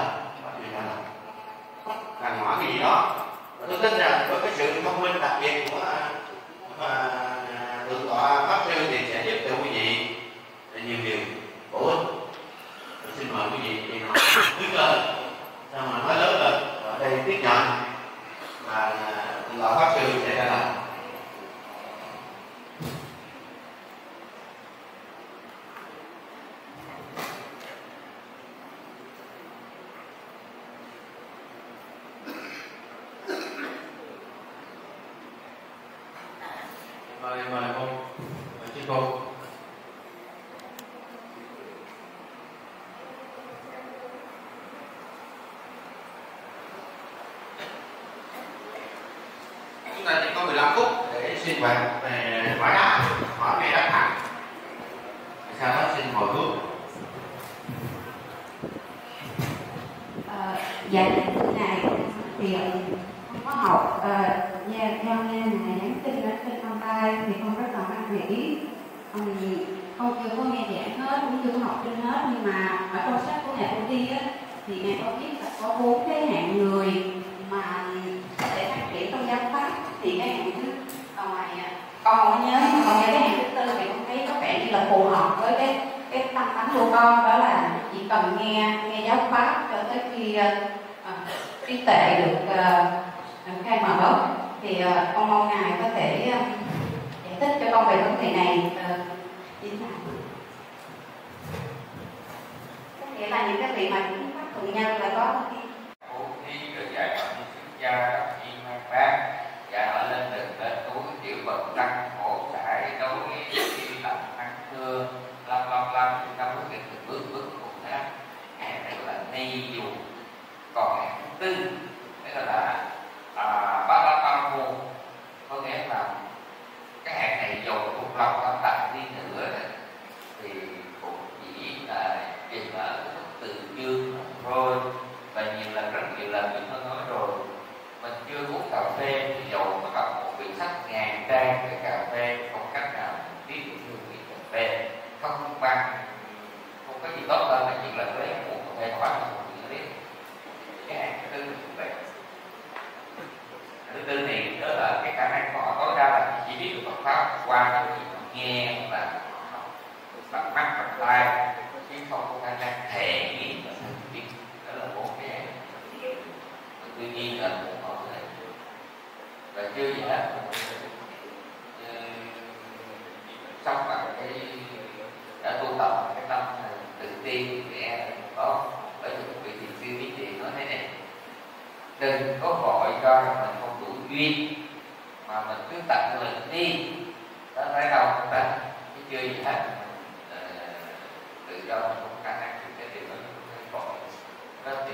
cần hỏi cái gì đó. Tôi tin rằng với cái sự thông minh đặc biệt của thượng tọa pháp sư thì sẽ giúp cho quý vị nhiều điều bổ ích. Tôi xin mời quý vị đi nói quyết lên, sao mà nói lớn lên ở đây tiếp nhận và thượng tọa pháp sư sẽ trả lời. sinh hoạt về hỏi đáp, hỏi ngày đáp thẳng. Sau đó xin mời Hương. Dạ thưa ngài, thì con có học do nghe ngài nhắn tin ở trên online thì con rất là hoan hỷ. Con chưa có nghe giảng hết, cũng chưa có học trên hết, nhưng mà ở trong sách của ngài Cô Ti á thì ngài có viết là có 4 cái hạng người mà có thể phát triển trong giáo pháp. Thì cái hạng thứ ngoài con không nhớ, còn cái hạng thứ tư thì con thấy có vẻ như là phù hợp với cái tâm tánh của con, đó là chỉ cần nghe giáo pháp cho tới khi trí tuệ được khai mở. Thì con mong ngài có thể giải thích cho con về vấn đề này như thế nào. Có nghĩa là những cái vị mà chúng phát thuận nhân là có bố thí rồi dạy họ đi xuất gia đi mang bác, dạy họ lên đường lên túi tiểu bậc tăng khổ trải đối với đi làm ăn thưa lăm chúng ta bước từng bước một đó. Hạng này là ni dù. Còn hạng thứ tư đó là bát la ba môn, có nghĩa là cái hạng này dù thuộc lòng tâm tạng đi nữa thì cũng chỉ là dừng ở cái mức từ dương thôi. Và rất nhiều lần mình đã nói rồi, mình chưa uống cà phê thì dầu nó gặp một vị sách ngàn trang về cà phê, không cách nào biết được hương vị cà phê, không có gì tốt hơn là chỉ là lấy một cà phê hỏi mà không biết. Cái hạng thứ tư là như vậy. Thứ tư này đó là cái khả năng của họ tối đa là chỉ biết được Phật pháp qua cái gì nghe và bằng mắt bằng tai, chứ không có khả năng thể nghiệm và thực biết. Đó là một cái hạng. Tuy nhiên là cũng họ này và chưa gì hết sống bằng cái đã tu tập cái tâm tự tiên thì em có. Bởi vì vị thiền sư biết gì nói thế này: đừng có vội cho rằng mình không đủ duyên mà mình cứ tận lực đi, đó phải đâu không ta, chứ chưa gì hết tự do mình không khả năng thì cái điều đó nó vội đó thì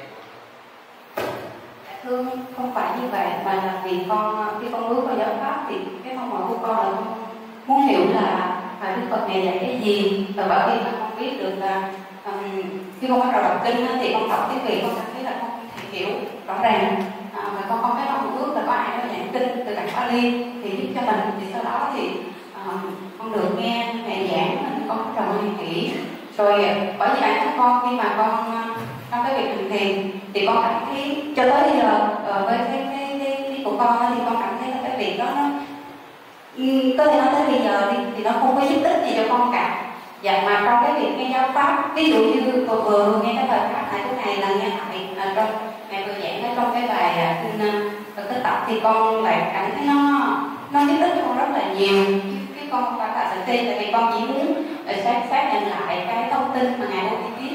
Thưa, không phải như vậy, mà là vì khi con bước vào giáo pháp thì cái mong mỏi của con là con muốn hiểu là Đức Phật này dạy cái gì. Và bởi vì con biết được là khi con bắt đầu đọc kinh thì con đọc cái vị con cảm thấy là con không thể hiểu rõ ràng, và con không thấy mong ước là có ai đó giảng kinh từ bản Pali thì giúp cho mình. Thì sau đó thì con được nghe thầy giảng nên con bắt đầu hoan hỷ. Rồi bởi vì bản thân con khi mà con trong cái việc hành thiền thì con cảm thấy cho tới bây giờ với cái của con thì con cảm thấy là cái việc đó nó có thể nói tới bây giờ thì nó không có giúp ích gì cho con cả. Và mà trong cái việc nghe giáo pháp, ví dụ như cô vừa nghe cái bài pháp này của ngài là nghe lại trong ngài vừa giảng ở trong cái bài cái tập thì con lại cảm thấy nó giúp ích cho con rất là nhiều. Cái con phải tạ sự ti, tại vì con chỉ muốn xác nhận lại cái thông tin mà ngài đã viết.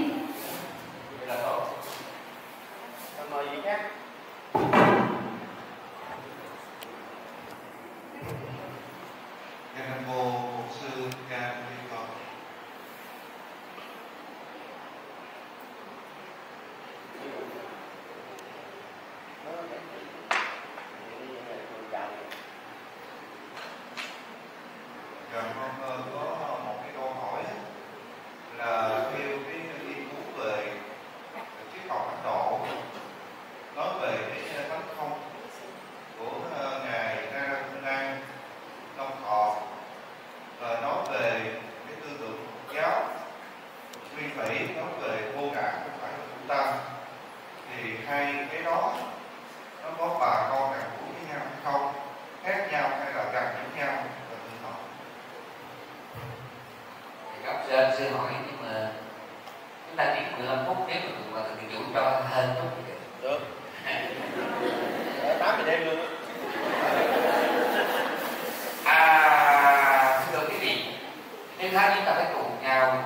Mời gì khác. Nam mô Bổn sư Ca Mâu Ni Phật. Dạ, con có một cái câu hỏi là theo cái nghiên cứu về triết học Ấn Độ, nói về cái tánh không của ngài Narayana Long Thọ, và nói về cái tư tưởng Phật giáo nguyên thủy, nói về vô ngã không phải là trung tâm, thì hai cái đó nó có bà con ràng buộc với nhau hay không, khác nhau hay là gần với nhau và tương hợp? Thì các sư anh sư hỏi, nhưng mà chúng ta chỉ 15 phút, nếu mà thực vụ cho hơn chút thì được 8 giờ đêm luôn á. Thưa quý vị, nếu khác chúng ta phải cùng nhau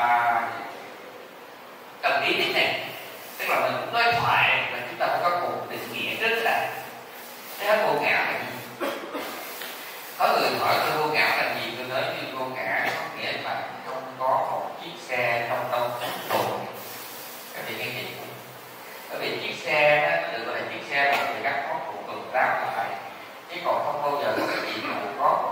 cần ý đến này, tức là mình nói thoại và chúng ta phải có cùng định nghĩa rất là cái vô ngã là gì. Có người hỏi tôi vô ngã là gì, tôi nói như vô ngã có nghĩa là không có một chiếc xe trong tâm tồn. Các vị nghe gì? Bởi vì chiếc xe đó nó được gọi là chiếc xe là người gắn móc của tuần 8 lại, chứ còn không bao giờ có cái gì mà có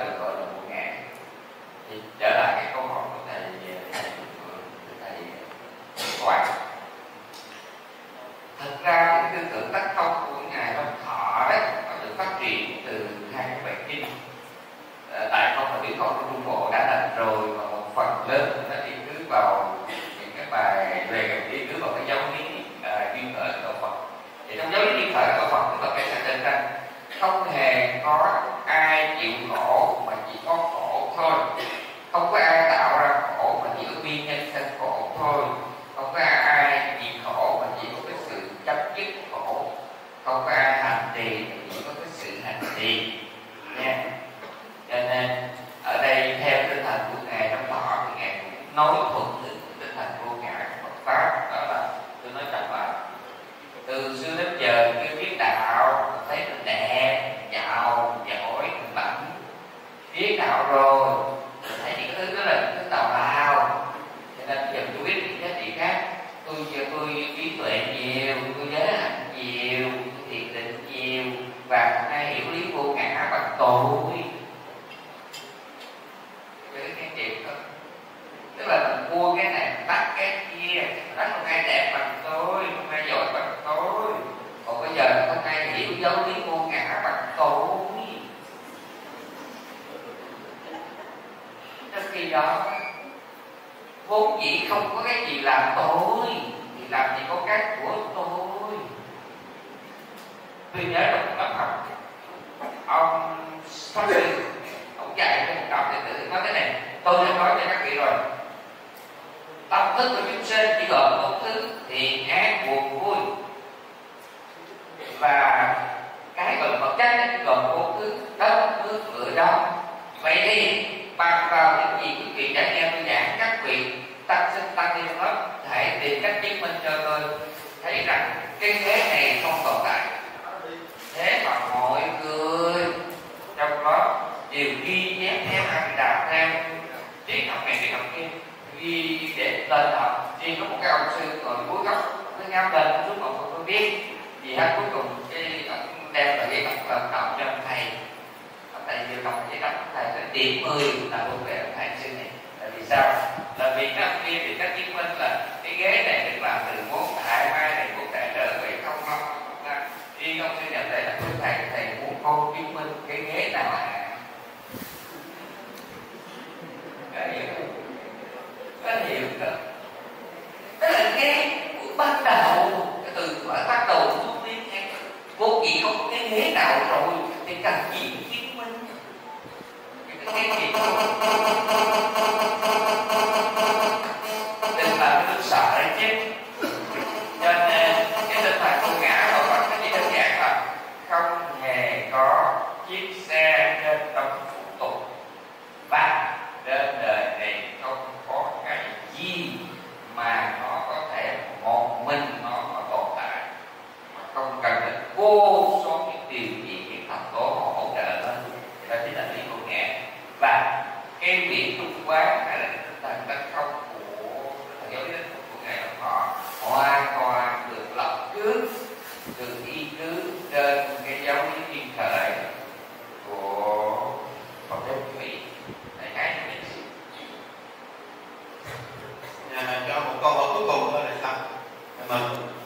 được gọi là vô ngã. Thì trở lại cái câu hỏi của thầy Toàn. Thật ra cái tư tưởng tắc không của ngài Long Thọ đấy nó được phát triển từ hai cái bài kinh Đại Không và Tiểu Không của Trung Bộ đã đặt rồi, và một phần lớn nó đi cứ vào những cái bài về đi cứ vào cái giáo lý duyên khởi đạo Phật. Thì trong giáo lý duyên khởi đạo Phật chúng ta phải xác định rằng không hề có ai chịu khổ mà chỉ có khổ thôi, không có ai tạo ra khổ mà chỉ có nguyên nhân sanh khổ thôi, không có ai chịu khổ mà chỉ có cái sự chấm dứt khổ, không có ai hành trì mà chỉ có cái sự hành trì nha. Cho nên ở đây theo tinh thần của ngài Long Thọ thì ngài cũng nói thuận từ tinh thần vô ngã của Phật pháp, đó là tôi nói chậm lại, từ xưa đến giờ kêu biết đạo thấy mình đẹp, giàu, giỏi, mình mạnh, biết đạo rồi thấy những cái thứ đó là những thứ tào lao, cho nên giờ tôi biết những giá trị khác. Tôi trí tuệ nhiều, tôi giới hạnh nhiều, tôi thiền định nhiều, và ai hiểu lý vô ngã bằng tôi. Cái chuyện đó, tức là mình mua cái này, mình bắt cái kia, bắt không ai đẹp bằng tôi, không ai giỏi bằng tôi. Còn bây giờ không ai hiểu giáo lý vô ngã bằng tôi. Trong khi đó vốn dĩ không có cái gì làm tôi, thì làm gì có cái của tôi. Tôi nhớ trong một lớp học, ông Pháp Sư ông dạy cho một cặp đệ tử nói thế này: tôi đã nói cho các vị rồi, tâm thức của chúng sinh chỉ gồm một thứ: thiện ác buồn vui, và cái gọi là vật chất chỉ gồm một thứ: đất nước lửa đó. Vậy thì bằng vào những gì quý vị đã nghe tôi giảng, các vị tăng sinh tăng ni lớp hãy tìm cách chứng minh cho tôi thấy rằng cái thế này không tồn tại. Thế mà mọi người trong đó đều ghi chép theo ăn đạp theo triết học này triết học kia, ghi để lên học. Chỉ có một cái ông sư ngồi cuối góc nó ngắm lên lúc mà không biết gì hết, cuối cùng cái đem lại giấy đọc lên đọc cho thầy. Thầy vừa đọc giấy đọc thầy phải điểm 10 là luôn về thầy sư này. Tại vì sao? Là vì các kia thì các chứng minh là cái ghế này được làm từ mốt thải, mai này mốt thải trở vậy không ra. Riêng ông sư nhận đây là của thầy muốn con chứng minh cái ghế nào có hiểu không? Đó là ghế của ban đầu, cái từ ban đầu của tôi nghe vô gì không có cái ghế nào rồi thì cần gì chứng minh cái gì không? Đừng làm tôi sợ đấy chứ. Cho nên cái tinh thần vô ngã và Phật nó chỉ đơn giản là không hề có chiếc xe trên tâm phụ tục, và trên đời này không có cái gì mà nó có thể một mình nó tồn tại mà không cần đến vô số những điều gì những thành tố hỗ trợ lên. Đó chính là lý vô ngã. Và cái việc tu quán hay là tinh thần tấn không của giáo lý của ngài Long Thọ hoàn toàn được lập trước, được y cứ trên cái giáo lý duyên khởi của Phật giáo Mỹ. Đại khái như vậy. Cho một câu hỏi cuối cùng thôi là sao? Mình